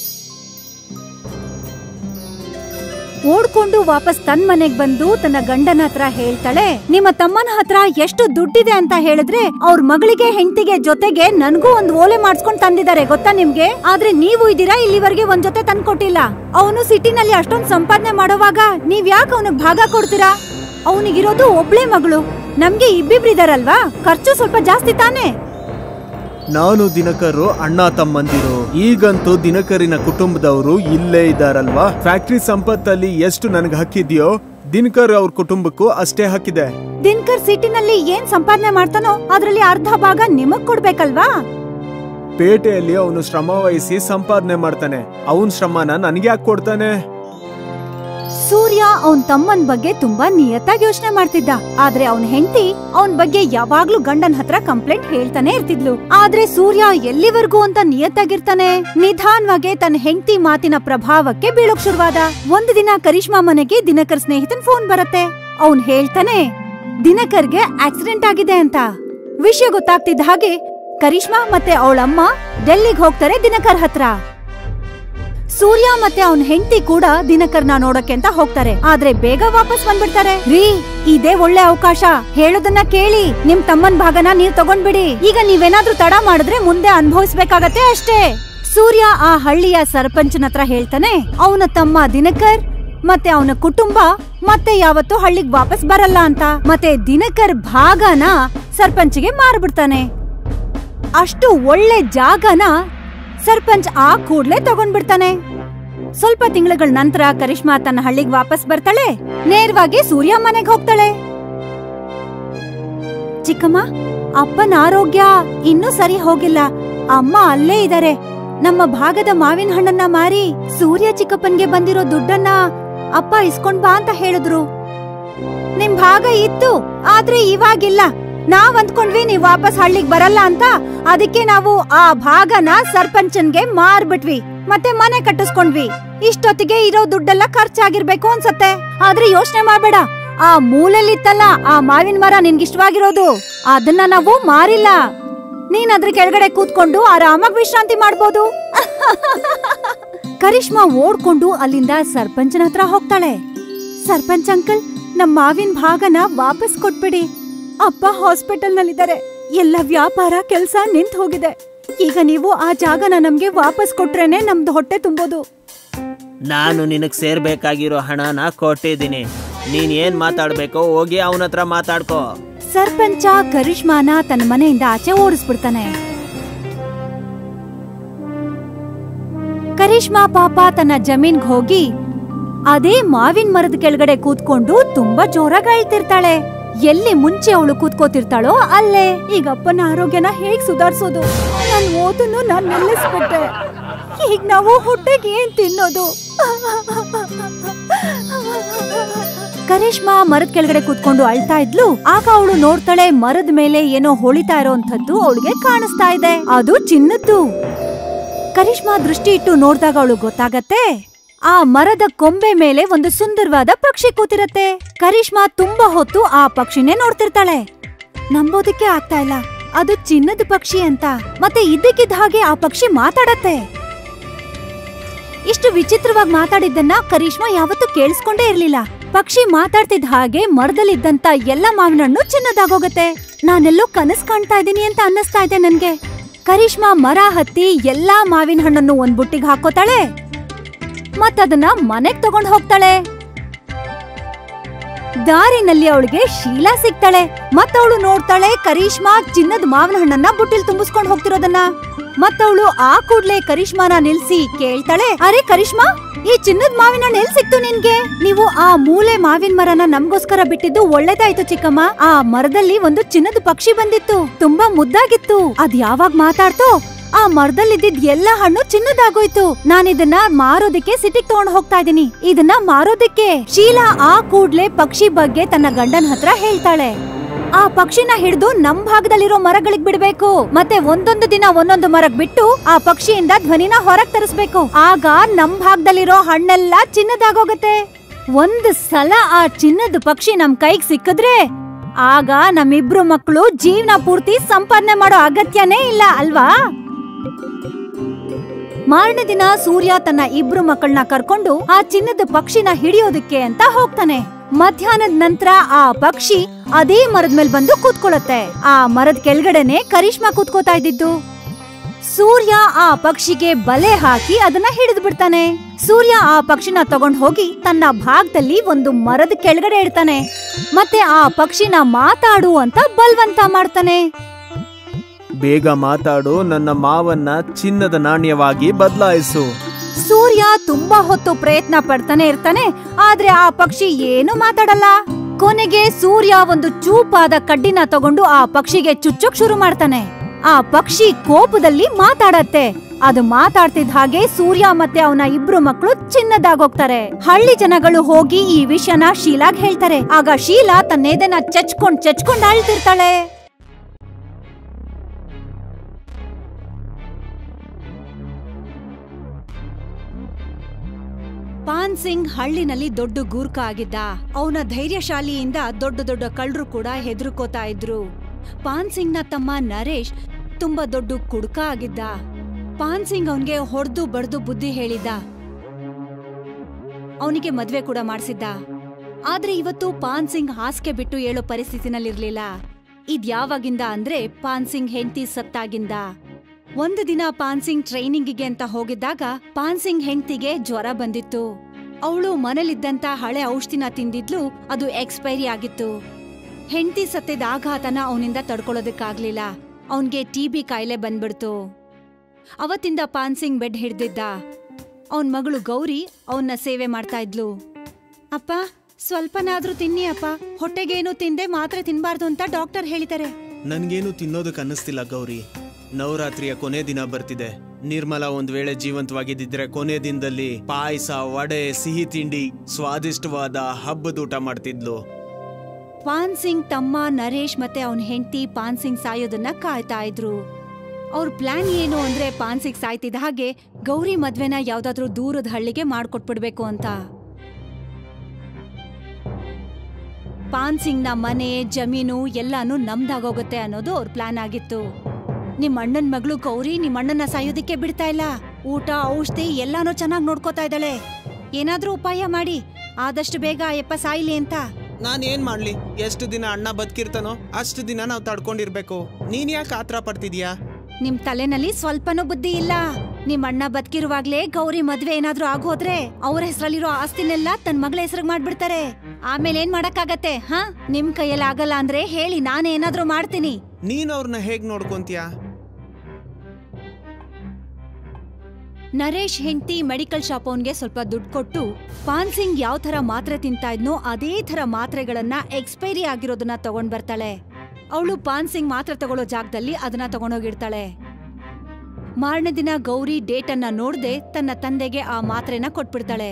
S9: ಓಡ್ಕೊಂಡು ವಾಪಸ್ ತನ್ ಮನೆಗ್ ಬಂದು ತನ್ನ ಗಂಡನ ಹತ್ರ ಹೇಳ್ತಾಳೆ, ನಿಮ್ಮ ತಮ್ಮನ ಹತ್ರ ಎಷ್ಟು ದುಡ್ಡಿದೆ ಅಂತ ಹೇಳಿದ್ರೆ ಅವ್ರ ಮಗಳಿಗೆ ಹೆಂಡತಿಗೆ ಜೊತೆಗೆ ನನ್ಗೂ ಒಂದ್ ಓಲೆ ಮಾಡ್ಸ್ಕೊಂಡ್ ತಂದಿದ್ದಾರೆ ಗೊತ್ತಾ ನಿಮ್ಗೆ? ಆದ್ರೆ ನೀವು ಇದೀರಾ ಇಲ್ಲಿವರೆಗೆ ಒಂದ್ ಜೊತೆ ತಂದ್ಕೊಟ್ಟಿಲ್ಲ. ಅವನು ಸಿಟಿನಲ್ಲಿ ಅಷ್ಟೊಂದ್ ಸಂಪಾದನೆ ಮಾಡೋವಾಗ ನೀವ್ ಯಾಕೆ ಅವನಿಗೆ ಭಾಗ ಕೊಡ್ತೀರಾ? ಅವನಿಗಿರೋದು ಒಬ್ಳೇ ಮಗಳು, ನಮ್ಗೆ ಇಬ್ಬಿಬ್ರಿದಾರಲ್ವಾ, ಖರ್ಚು ಸ್ವಲ್ಪ ಜಾಸ್ತಿ ತಾನೆ.
S10: ನಾನು ದಿನಕರು ಅಣ್ಣ ತಮ್ಮಂದಿರು. ಈಗಂತೂ ದಿನಕರಿನ ಕುಟುಂಬದವರು ಇಲ್ಲೇ ಇದ್ದಾರಲ್ವಾ. ಫ್ಯಾಕ್ಟ್ರಿ ಸಂಪತ್ತಲ್ಲಿ ಎಷ್ಟು ನನಗೆ ಹಕ್ಕಿದ್ಯೋ ದಿನಕರ್ ಅವ್ರ ಕುಟುಂಬಕ್ಕೂ ಅಷ್ಟೇ ಹಕ್ಕಿದೆ.
S9: ದಿನಕರ್ ಸಿಟಿನಲ್ಲಿ ಏನ್ ಸಂಪಾದನೆ ಮಾಡ್ತಾನೋ ಅದ್ರಲ್ಲಿ ಅರ್ಧ ಭಾಗ ನಿಮಗ್ ಕೊಡ್ಬೇಕಲ್ವಾ?
S10: ಪೇಟೆಯಲ್ಲಿ ಅವನು ಶ್ರಮ ವಹಿಸಿ ಸಂಪಾದನೆ ಮಾಡ್ತಾನೆ. ಅವನ್ ಶ್ರಮನ ನನಗೆ ಯಾಕೆ ಕೊಡ್ತಾನೆ?
S9: ಸೂರ್ಯ ಅವನ್ ತಮ್ಮನ್ ಬಗ್ಗೆ ತುಂಬಾ ನಿಯತ್ತಾಗಿ ಯೋಚನೆ ಮಾಡ್ತಿದ್ದ. ಆದ್ರೆ ಅವನ್ ಹೆಂಡತಿ ಅವನ್ ಬಗ್ಗೆ ಯಾವಾಗ್ಲೂ ಗಂಡನ್ ಹತ್ರ ಕಂಪ್ಲೇಂಟ್ ಹೇಳ್ತಾನೆ ಇರ್ತಿದ್ಲು. ಆದ್ರೆ ಸೂರ್ಯ ಎಲ್ಲಿವರೆಗೂ ಅಂತ ನಿಯತ್ತಾಗಿರ್ತಾನೆ. ನಿಧಾನವಾಗಿ ತನ್ನ ಹೆಂಡತಿ ಮಾತಿನ ಪ್ರಭಾವಕ್ಕೆ ಬೀಳೋಕ್ ಶುರುವಾದ. ಒಂದು ದಿನ ಕರಿಷ್ಮಾ ಮನೆಗೆ ದಿನಕರ್ ಸ್ನೇಹಿತನ್ ಫೋನ್ ಬರುತ್ತೆ. ಅವನ್ ಹೇಳ್ತಾನೆ ದಿನಕರ್ಗೆ ಆಕ್ಸಿಡೆಂಟ್ ಆಗಿದೆ ಅಂತ. ವಿಷಯ ಗೊತ್ತಾಗ್ತಿದ್ದ ಹಾಗೆ ಕರಿಷ್ಮಾ ಮತ್ತೆ ಅವಳಮ್ಮ ಡೆಲ್ಲಿಗೆ ಹೋಗ್ತಾರೆ ದಿನಕರ್ ಹತ್ರ. ಸೂರ್ಯ ಮತ್ತೆ ಅವನ್ ಹೆಂಡತಿ ಕೂಡ ದಿನಕರ್ನ ನೋಡಕ್ಕೆ ಅಂತ ಹೋಗ್ತಾರೆ. ಆದ್ರೆ ಬೇಗ ವಾಪಸ್ ಬಂದ್ಬಿಡ್ತಾರೆ. ರೀ, ಇದೇ ಒಳ್ಳೆ ಅವಕಾಶ, ಹೇಳೋದನ್ನ ಕೇಳಿ, ನಿಮ್ ತಮ್ಮನ್ ಭಾಗನ ನೀವ್ ತಗೊಂಡ್ಬಿಡಿ. ಈಗ ನೀವೇನಾದ್ರೂ ತಡ ಮಾಡಿದ್ರೆ ಮುಂದೆ ಅನುಭವಿಸ್ಬೇಕಾಗತ್ತೆ ಅಷ್ಟೇ. ಸೂರ್ಯ ಆ ಹಳ್ಳಿಯ ಸರ್ಪಂಚನ ಹತ್ರ ಹೇಳ್ತಾನೆ ಅವನ ತಮ್ಮ ದಿನಕರ್ ಮತ್ತೆ ಅವನ ಕುಟುಂಬ ಮತ್ತೆ ಯಾವತ್ತೂ ಹಳ್ಳಿಗ್ ವಾಪಸ್ ಬರಲ್ಲ ಅಂತ. ಮತ್ತೆ ದಿನಕರ್ ಭಾಗನ ಸರ್ಪಂಚ್ಗೆ ಮಾರ್ಬಿಡ್ತಾನೆ. ಅಷ್ಟು ಒಳ್ಳೆ ಜಾಗನ ಸರ್ಪಂಚ್ ಆ ಕೂಡ್ಲೆ ತಗೊಂಡ್ಬಿಡ್ತಾನೆ. ಸ್ವಲ್ಪ ತಿಂಗಳ ನಂತರ ಕರಿಷ್ಮಾ ತನ್ನ ಹಳ್ಳಿಗೆ ವಾಪಸ್ ಬರ್ತಾಳೆ. ನೇರವಾಗಿ ಸೂರ್ಯ ಮನೆಗೆ ಹೋಗ್ತಾಳೆ. ಚಿಕ್ಕಮ್ಮ, ಅಪ್ಪನ ಆರೋಗ್ಯ ಇನ್ನೂ ಸರಿ ಹೋಗಿಲ್ಲ. ಅಮ್ಮ ಅಲ್ಲೇ ಇದಾರೆ. ನಮ್ಮ ಭಾಗದ ಮಾವಿನ ಹಣ್ಣನ್ನ ಮಾರಿ ಸೂರ್ಯ ಚಿಕ್ಕಪ್ಪನ್ಗೆ ಬಂದಿರೋ ದುಡ್ಡನ್ನ ಅಪ್ಪ ಇಸ್ಕೊಂಡ್ ಬಾ ಅಂತ ಹೇಳಿದ್ರು. ನಿಮ್ ಭಾಗ ಇತ್ತು, ಆದ್ರೆ ಇವಾಗಿಲ್ಲ. ನಾವ್ ಅಂದ್ಕೊಂಡ್ವಿ ನೀವ್ ವಾಪಸ್ ಹಳ್ಳಿಗ್ ಬರಲ್ಲ ಅಂತ. ಅದಕ್ಕೆ ನಾವು ಆ ಭಾಗನ ಸರ್ಪಂಚನ್ಗೆ ಮಾರ್ಬಿಟ್ವಿ, ಮತ್ತೆ ಮನೆ ಕಟ್ಟಿಸ್ಕೊಂಡ್ವಿ. ಇಷ್ಟೊತ್ತಿಗೆ ಇರೋ ದುಡ್ಡೆಲ್ಲ ಖರ್ಚಾಗಿರ್ಬೇಕು ಅನ್ಸತ್ತೆ. ಆದ್ರೆ ಯೋಚನೆ ಮಾಡ್ಬೇಡ, ಆ ಮೂಲೆಯಲ್ಲಿತ್ತಲ್ಲ ಆ ಮಾವಿನ ಮರ ನಿನ್ಗಿಷ್ಟವಾಗಿರೋದು, ಅದನ್ನ ನಾವು ಮಾರಿಲ್ಲ. ನೀನ್ ಅದ್ರ ಕೆಳಗಡೆ ಕೂತ್ಕೊಂಡು ಆರಾಮಾಗಿ ವಿಶ್ರಾಂತಿ ಮಾಡ್ಬೋದು. ಕರಿಷ್ಮಾ ಓಡ್ಕೊಂಡು ಅಲ್ಲಿಂದ ಸರ್ಪಂಚನ ಹತ್ರ ಹೋಗ್ತಾಳೆ. ಸರ್ಪಂಚ್ ಅಂಕಲ್, ನಮ್ ಮಾವಿನ ಭಾಗನ ವಾಪಸ್ ಕೊಟ್ಬಿಡಿ. ಅಪ್ಪ ಹಾಸ್ಪಿಟಲ್ ನಲ್ಲಿದ್ದಾರೆ. ಎಲ್ಲ ವ್ಯಾಪಾರ ಕೆಲ್ಸ ನಿಂತ್ ಹೋಗಿದೆ. ಈಗ ನೀವು ಆ ಜಾಗನ ನಮ್ಗೆ ವಾಪಸ್ ಕೊಟ್ರೇನೆ ನಮ್ದು ಹೊಟ್ಟೆ ತುಂಬೋದು.
S8: ನಾನು ನಿನಗ್ ಸೇರ್ಬೇಕಾಗಿರೋ ಹಣನ ಕೊಟ್ಟಿದ್ದೀನಿ. ನೀನ್ ಏನ್ ಮಾತಾಡ್ಬೇಕೋ ಹೋಗಿ ಅವನ ಹತ್ರ ಮಾತಾಡ್ಕೋ.
S9: ಸರ್ಪಂಚ ಕರಿಷ್ಮಾನ ತನ್ನ ಮನೆಯಿಂದ ಆಚೆ ಓಡಿಸ್ಬಿಡ್ತಾನೆ. ಕರಿಷ್ಮಾ ಪಾಪ ತನ್ನ ಜಮೀನ್ಗ್ ಹೋಗಿ ಅದೇ ಮಾವಿನ ಮರದ ಕೆಳಗಡೆ ಕೂತ್ಕೊಂಡು ತುಂಬಾ ಜೋರಾಗಿ ಅಳ್ತಿರ್ತಾಳೆ. ಎಲ್ಲಿ ಮುಂಚೆ ಅವಳು ಕೂತ್ಕೋತಿರ್ತಾಳೋ ಅಲ್ಲೇ. ಈಗ ಅಪ್ಪನ ಆರೋಗ್ಯನ ಹೇಗ್ ಸುಧಾರಿಸೋದು? ನನ್ ಓದನ್ನು ನಾನ್ ನಿಲ್ಲಿಸ್ಬಿಟ್ಟೆ. ಈಗ ನಾವು ಹೊಟ್ಟೆಗೆ ಏನ್ ತಿನ್ನೋದು? ಕರಿಷ್ಮಾ ಮರದ ಕೆಳಗಡೆ ಕೂತ್ಕೊಂಡು ಅಳ್ತಾ ಇದ್ಲು. ಆಗ ಅವಳು ನೋಡ್ತಾಳೆ ಮರದ ಮೇಲೆ ಏನೋ ಹೊಳಿತಾ ಇರೋಂಥದ್ದು ಅವಳಿಗೆ ಕಾಣಿಸ್ತಾ ಇದೆ. ಅದು ಚಿನ್ನದ್ದು. ಕರಿಷ್ಮಾ ದೃಷ್ಟಿ ಇಟ್ಟು ನೋಡ್ದಾಗ ಅವಳು ಗೊತ್ತಾಗತ್ತೆ ಆ ಮರದ ಕೊಂಬೆ ಮೇಲೆ ಒಂದು ಸುಂದರವಾದ ಪಕ್ಷಿ ಕೂತಿರತ್ತೆ. ಕರಿಷ್ಮಾ ತುಂಬಾ ಹೊತ್ತು ಆ ಪಕ್ಷಿನೇ ನೋಡ್ತಿರ್ತಾಳೆ. ನಂಬೋದಕ್ಕೆ ಆಗ್ತಾ ಇಲ್ಲ, ಅದು ಚಿನ್ನದ ಪಕ್ಷಿ ಅಂತ. ಮತ್ತೆ ಇದ್ದಕ್ಕಿದ್ದ ಹಾಗೆ ಆ ಪಕ್ಷಿ ಮಾತಾಡತ್ತೆ. ಇಷ್ಟು ವಿಚಿತ್ರವಾಗಿ ಮಾತಾಡಿದ್ದನ್ನ ಕರಿಷ್ಮಾ ಯಾವತ್ತೂ ಕೇಳಿಸ್ಕೊಂಡೇ ಇರ್ಲಿಲ್ಲ. ಪಕ್ಷಿ ಮಾತಾಡ್ತಿದ್ದ ಹಾಗೆ ಮರದಲ್ಲಿದ್ದಂತ ಎಲ್ಲ ಮಾವಿನ ಹಣ್ಣು ಚಿನ್ನದಾಗೋಗತ್ತೆ. ನಾನೆಲ್ಲೋ ಕನಸ್ ಕಾಣ್ತಾ ಇದ್ದೀನಿ ಅಂತ ಅನ್ನಿಸ್ತಾ ಇದೆ ನನ್ಗೆ. ಕರಿಷ್ಮಾ ಮರ ಹತ್ತಿ ಎಲ್ಲಾ ಮಾವಿನ ಹಣ್ಣನ್ನು ಒಂದ್ ಬುಟ್ಟಿಗೆ ಹಾಕೋತಾಳೆ. ಮತ್ತದನ್ನ ಮನೆಗ್ ತಗೊಂಡ್ ಹೋಗ್ತಾಳೆ. ದಾರಿನಲ್ಲಿ ಅವಳಿಗೆ ಶೀಲಾ ಸಿಗ್ತಾಳೆ. ಮತ್ತವಳು ನೋಡ್ತಾಳೆ ಕರಿಷ್ಮಾ ಚಿನ್ನದ ಮಾವಿನ ಹಣ್ಣನ್ನ ಬುಟ್ಟಿಲ್ ತುಂಬಿಸ್ಕೊಂಡ್ ಹೋಗ್ತಿರೋದನ್ನ. ಮತ್ತವಳು ಆ ಕೂಡ್ಲೆ ಕರಿಷ್ಮಾನ ನಿಲ್ಸಿ ಕೇಳ್ತಾಳೆ, ಅರೆ ಕರಿಷ್ಮಾ, ಈ ಚಿನ್ನದ ಮಾವಿನ ಹಣ್ಣು ಎಲ್ ಸಿಕ್ತು ನಿನ್ಗೆ? ನೀವು ಆ ಮೂಲೆ ಮಾವಿನ ಮರನ ನಮ್ಗೋಸ್ಕರ ಬಿಟ್ಟಿದ್ದು ಒಳ್ಳೇದಾಯ್ತು ಚಿಕ್ಕಮ್ಮ. ಆ ಮರದಲ್ಲಿ ಒಂದು ಚಿನ್ನದ ಪಕ್ಷಿ ಬಂದಿತ್ತು, ತುಂಬಾ ಮುದ್ದಾಗಿತ್ತು. ಅದ್ ಯಾವಾಗ ಮಾತಾಡ್ತೋ ಆ ಮರದಲ್ಲಿದ್ದಿದ್ ಎಲ್ಲ ಹಣ್ಣು ಚಿನ್ನದಾಗೋಯ್ತು. ನಾನಿದನ್ನ ಮಾರೋದಕ್ಕೆ ಸಿಟಿಗ್ ತಗೊಂಡ್ ಹೋಗ್ತಾ ಇದೀನಿ. ಇದನ್ನ ಮಾರೋದಕ್ಕೆ. ಶೀಲಾ ಆ ಕೂಡ್ಲೆ ಪಕ್ಷಿ ಬಗ್ಗೆ ತನ್ನ ಗಂಡನ್ ಹತ್ರ ಹೇಳ್ತಾಳೆ. ಆ ಪಕ್ಷಿನ ಹಿಡಿದು ನಮ್ ಭಾಗದಲ್ಲಿರೋ ಮರಗಳಿಗೆ ಬಿಡ್ಬೇಕು. ಮತ್ತೆ ಒಂದೊಂದು ದಿನ ಒಂದೊಂದು ಮರಗ್ ಬಿಟ್ಟು ಆ ಪಕ್ಷಿಯಿಂದ ಧ್ವನಿನ ಹೊರಗ್ ತರಿಸ್ಬೇಕು. ಆಗ ನಮ್ ಭಾಗದಲ್ಲಿರೋ ಹಣ್ಣೆಲ್ಲ ಚಿನ್ನದಾಗೋಗತ್ತೆ. ಒಂದ್ ಸಲ ಆ ಚಿನ್ನದ ಪಕ್ಷಿ ನಮ್ ಕೈಗ್ ಸಿಕ್ಕಿದ್ರೆ ಆಗ ನಮ್ಮಿಬ್ರು ಮಕ್ಕಳು ಜೀವನ ಪೂರ್ತಿ ಸಂಪಾದನೆ ಮಾಡೋ ಅಗತ್ಯನೇ ಇಲ್ಲ ಅಲ್ವಾ? ಮಾರನೇ ದಿನ ಸೂರ್ಯ ತನ್ನ ಇಬ್ರು ಮಕ್ಕಳನ್ನ ಕರ್ಕೊಂಡು ಆ ಚಿನ್ನದ ಪಕ್ಷಿನ ಹಿಡಿಯೋದಕ್ಕೆ ಅಂತ ಹೋಗ್ತಾನೆ. ಮಧ್ಯಾಹ್ನದ ನಂತರ ಆ ಪಕ್ಷಿ ಅದೇ ಮರದ ಮೇಲೆ ಬಂದು ಕೂತ್ಕೊಳ್ಳುತ್ತೆ. ಆ ಮರದ ಕೆಳಗಡೆನೆ ಕರಿಷ್ಮಾ ಕೂತ್ಕೋತಾ ಇದ್ದಿದ್ದು. ಸೂರ್ಯ ಆ ಪಕ್ಷಿಗೆ ಬಲೆ ಹಾಕಿ ಅದನ್ನ ಹಿಡಿದು ಬಿಡ್ತಾನೆ. ಸೂರ್ಯ ಆ ಪಕ್ಷಿನ ತಗೊಂಡ್ ಹೋಗಿ ತನ್ನ ಭಾಗದಲ್ಲಿ ಒಂದು ಮರದ ಕೆಳಗಡೆ ಇಡ್ತಾನೆ. ಮತ್ತೆ ಆ ಪಕ್ಷಿನ ಮಾತಾಡು ಅಂತ ಬಲ್ವಂತ ಮಾಡ್ತಾನೆ.
S10: ಬೇಗ ಮಾತಾಡು, ನನ್ನ ಮಾವನ್ನ ಚಿನ್ನದ ನಾಣ್ಯವಾಗಿ ಬದಲಾಯಿಸು.
S9: ಸೂರ್ಯ ತುಂಬಾ ಹೊತ್ತು ಪ್ರಯತ್ನ ಪಡ್ತಾನೆ ಇರ್ತಾನೆ, ಆದ್ರೆ ಆ ಪಕ್ಷಿ ಏನು ಮಾತಾಡಲ್ಲ. ಕೊನೆಗೆ ಸೂರ್ಯ ಒಂದು ಚೂಪಾದ ಕಡ್ಡಿನ ತಗೊಂಡು ಆ ಪಕ್ಷಿಗೆ ಚುಚ್ಚೋಕ್ ಶುರು ಮಾಡ್ತಾನೆ. ಆ ಪಕ್ಷಿ ಕೋಪದಲ್ಲಿ ಮಾತಾಡತ್ತೆ. ಅದು ಮಾತಾಡ್ತಿದ್ದ ಹಾಗೆ ಸೂರ್ಯ ಮತ್ತೆ ಅವನ ಇಬ್ರು ಮಕ್ಕಳು ಚಿನ್ನದಾಗೋಗ್ತಾರೆ. ಹಳ್ಳಿ ಜನಗಳು ಹೋಗಿ ಈ ವಿಷಯನ ಶೀಲಾಗ್ ಹೇಳ್ತಾರೆ. ಆಗ ಶೀಲಾ ತನ್ನೆದೆನ ಚಚ್ಕೊಂಡ್ ಅಳ್ತಿರ್ತಾಳೆ. ಪಾನ್ ಸಿಂಗ್ ಹಳ್ಳಿನಲ್ಲಿ ದೊಡ್ಡ ಗೂರ್ಖ ಆಗಿದ್ದ. ಅವನ ಧೈರ್ಯಶಾಲಿಯಿಂದ ದೊಡ್ಡ ದೊಡ್ಡ ಕಳ್ಳರು ಕೂಡ ಹೆದರ್ಕೋತಾ ಇದ್ರು. ಪಾನ್ ಸಿಂಗ್ನ ತಮ್ಮ ನರೇಶ್ ತುಂಬಾ ದೊಡ್ಡ ಕುಡ್ಕ ಆಗಿದ್ದ. ಪಾನ್ ಸಿಂಗ್ ಅವನ್ಗೆ ಹೊಡೆದು ಬಡ್ದು ಬುದ್ಧಿ ಹೇಳಿದ್ದ. ಅವನಿಗೆ ಮದ್ವೆ ಕೂಡ ಮಾಡಿಸಿದ್ದ. ಆದ್ರೆ ಇವತ್ತು ಪಾನ್ ಸಿಂಗ್ ಹಾಸಿಗೆ ಬಿಟ್ಟು ಹೇಳೋ ಪರಿಸ್ಥಿತಿನಲ್ಲಿರ್ಲಿಲ್ಲ. ಇದ್ಯಾವಾಗಿಂದ ಅಂದ್ರೆ ಪಾನ್ ಸಿಂಗ್ ಹೆಂಡತಿ ಸತ್ತಾಗಿಂದ. ಒಂದು ದಿನ ಪಾನ್ ಸಿಂಗ್ ಟ್ರೈನಿಂಗಿಗೆ ಅಂತ ಹೋಗಿದ್ದಾಗ ಪಾನ್ ಸಿಂಗ್ ಹೆಂಡತಿಗೆ ಜ್ವರ ಬಂದಿತ್ತು. ಅವಳು ಮನೇಲಿದ್ದಂತ ಹಳೆ ಔಷಧಿನ ತಿಂದಿದ್ಲು. ಅದು ಎಕ್ಸ್ಪೈರಿ ಆಗಿತ್ತು. ಹೆಂಡತಿ ಸತ್ತಿದ ಆಘಾತನ ಅವನಿಂದ ತಡ್ಕೊಳ್ಳೋದಕ್ಕಾಗ್ಲಿಲ್ಲ. ಅವನ್ಗೆ TB ಕಾಯಿಲೆ ಬಂದ್ಬಿಡ್ತು. ಅವತ್ತಿಂದ ಪಾನ್ ಸಿಂಗ್ ಬೆಡ್ ಹಿಡ್ದಿದ್ದ. ಅವನ್ ಮಗಳು ಗೌರಿ ಅವನ್ನ ಸೇವೆ ಮಾಡ್ತಾ ಇದ್ಲು. ಅಪ್ಪ, ಸ್ವಲ್ಪನಾದ್ರೂ ತಿನ್ನಿ ಅಪ್ಪ. ಹೊಟ್ಟೆಗೇನು ತಿಂದೆ ಮಾತ್ರೆ ತಿನ್ಬಾರ್ದು ಅಂತ ಡಾಕ್ಟರ್ ಹೇಳಿದ್ದಾರೆ.
S10: ನನ್ಗೇನು ತಿನ್ನೋದಕ್ಕೆ ಅನ್ನಿಸ್ತಿಲ್ಲ ಗೌರಿ. ನವರಾತ್ರಿಯ ಕೊನೆ ದಿನ ಬರ್ತಿದೆ. ನಿರ್ಮಲಾ ಒಂದ್ ವೇಳೆ ಜೀವಂತವಾಗಿದ್ದಿದ್ರೆ ಕೊನೆ ದಿನದಲ್ಲಿ ಪಾಯಸ, ವಡೆ, ಸಿಹಿ ತಿಂಡಿ, ಸ್ವಾದಿಷ್ಟವಾದ ಹಬ್ಬದೂಟ ಮಾಡ್ತಿದ್ಲು.
S9: ಪಾನ್ ಸಿಂಗ್ ತಮ್ಮ ನರೇಶ್ ಮತ್ತೆ ಅವನ್ ಹೆಂಡತಿ ಪಾನ್ ಸಿಂಗ್ ಸಾಯೋದನ್ನ ಕಾಯ್ತಾ ಇದ್ರು. ಅವ್ರ ಪ್ಲಾನ್ ಏನು ಅಂದ್ರೆ ಪಾನ್ ಸಿಂಗ್ ಸಾಯ್ತಿದ್ದ ಹಾಗೆ ಗೌರಿ ಮದ್ವೆನ ಯಾವ್ದಾದ್ರೂ ದೂರದ ಹಳ್ಳಿಗೆ ಮಾಡ್ಕೊಟ್ಬಿಡ್ಬೇಕು ಅಂತ. ಪಾನ್ ಸಿಂಗ್ನ ಮನೆ, ಜಮೀನು ಎಲ್ಲಾನು ನಮ್ದಾಗೋಗುತ್ತೆ ಅನ್ನೋದು ಅವ್ರ ಪ್ಲಾನ್ ಆಗಿತ್ತು. ನಿಮ್ ಅಣ್ಣನ್ ಮಗಳು ಗೌರಿ ನಿಮ್ ಅಣ್ಣನ ಸಾಯೋದಿಕ್ಕೆ ಬಿಡ್ತಾ ಇಲ್ಲ. ಊಟ, ಔಷಧಿ ಎಲ್ಲಾನು ಚೆನ್ನಾಗ್ ನೋಡ್ಕೋತಾ ಇದ್ದಾಳೆ. ಏನಾದ್ರೂ ಉಪಾಯ ಮಾಡಿ ಆದಷ್ಟು ಬೇಗ ಅಯ್ಯಪ್ಪ ಸಾಯ್ಲಿ ಅಂತ.
S10: ನಾನ್ ಏನ್ ಮಾಡ್ಲಿ? ಎಷ್ಟು ದಿನ ಅಣ್ಣ ಬದುಕಿರ್ತಾನೋ ಅಷ್ಟು ದಿನ ನಾವ್ ತಡ್ಕೊಂಡಿರ್ಬೇಕು. ನೀನ್ ಯಾಕೆ ಆತರ ಪಡ್ತಿದ್ಯಾ?
S9: ನಿಮ್ ತಲೆನಲ್ಲಿ ಸ್ವಲ್ಪನೂ ಬುದ್ಧಿ ಇಲ್ಲ. ನಿಮ್ ಅಣ್ಣ ಬದುಕಿರುವಾಗ್ಲೇ ಗೌರಿ ಮದ್ವೆ ಏನಾದ್ರೂ ಆಗೋದ್ರೆ ಅವ್ರ ಹೆಸರಲ್ಲಿರೋ ಆಸ್ತಿನೆಲ್ಲ ತನ್ ಮಗಳ ಹೆಸರಿಗೆ ಮಾಡ್ಬಿಡ್ತಾರೆ. ಆಮೇಲೆ ಏನ್ ಮಾಡಕ್ಕಾಗತ್ತೆ? ಹಾ, ನಿಮ್ ಕೈಯಲ್ಲಿ ಆಗಲ್ಲ ಅಂದ್ರೆ ಹೇಳಿ, ನಾನೇ ಏನಾದ್ರೂ ಮಾಡ್ತೀನಿ.
S10: ನೀನ್ ಅವ್ರನ್ನ ಹೇಗ್ ನೋಡ್ಕೊಂತೀಯ?
S9: ನರೇಶ್ ಹೆಂಡತಿ ಮೆಡಿಕಲ್ ಶಾಪ್ ಅವನ್ಗೆ ಸ್ವಲ್ಪ ದುಡ್ಡು ಕೊಟ್ಟು ಪಾನ್ ಸಿಂಗ್ ಯಾವ ತರ ಮಾತ್ರೆ ತಿಂತಾ ಇದ್ನೋ ಅದೇ ತರ ಮಾತ್ರೆಗಳನ್ನ ಎಕ್ಸ್ಪೈರಿ ಆಗಿರೋದನ್ನ ತಗೊಂಡ್ ಬರ್ತಾಳೆ. ಅವಳು ಪಾನ್ ಸಿಂಗ್ ಮಾತ್ರೆ ತಗೊಳ್ಳೋ ಜಾಗದಲ್ಲಿ ಅದನ್ನ ತಗೊಂಡೋಗಿಡ್ತಾಳೆ. ಮಾರನೇ ದಿನ ಗೌರಿ ಡೇಟ್ ಅನ್ನ ನೋಡ್ದೆ ತನ್ನ ತಂದೆಗೆ ಆ ಮಾತ್ರೆನ ಕೊಟ್ಬಿಡ್ತಾಳೆ.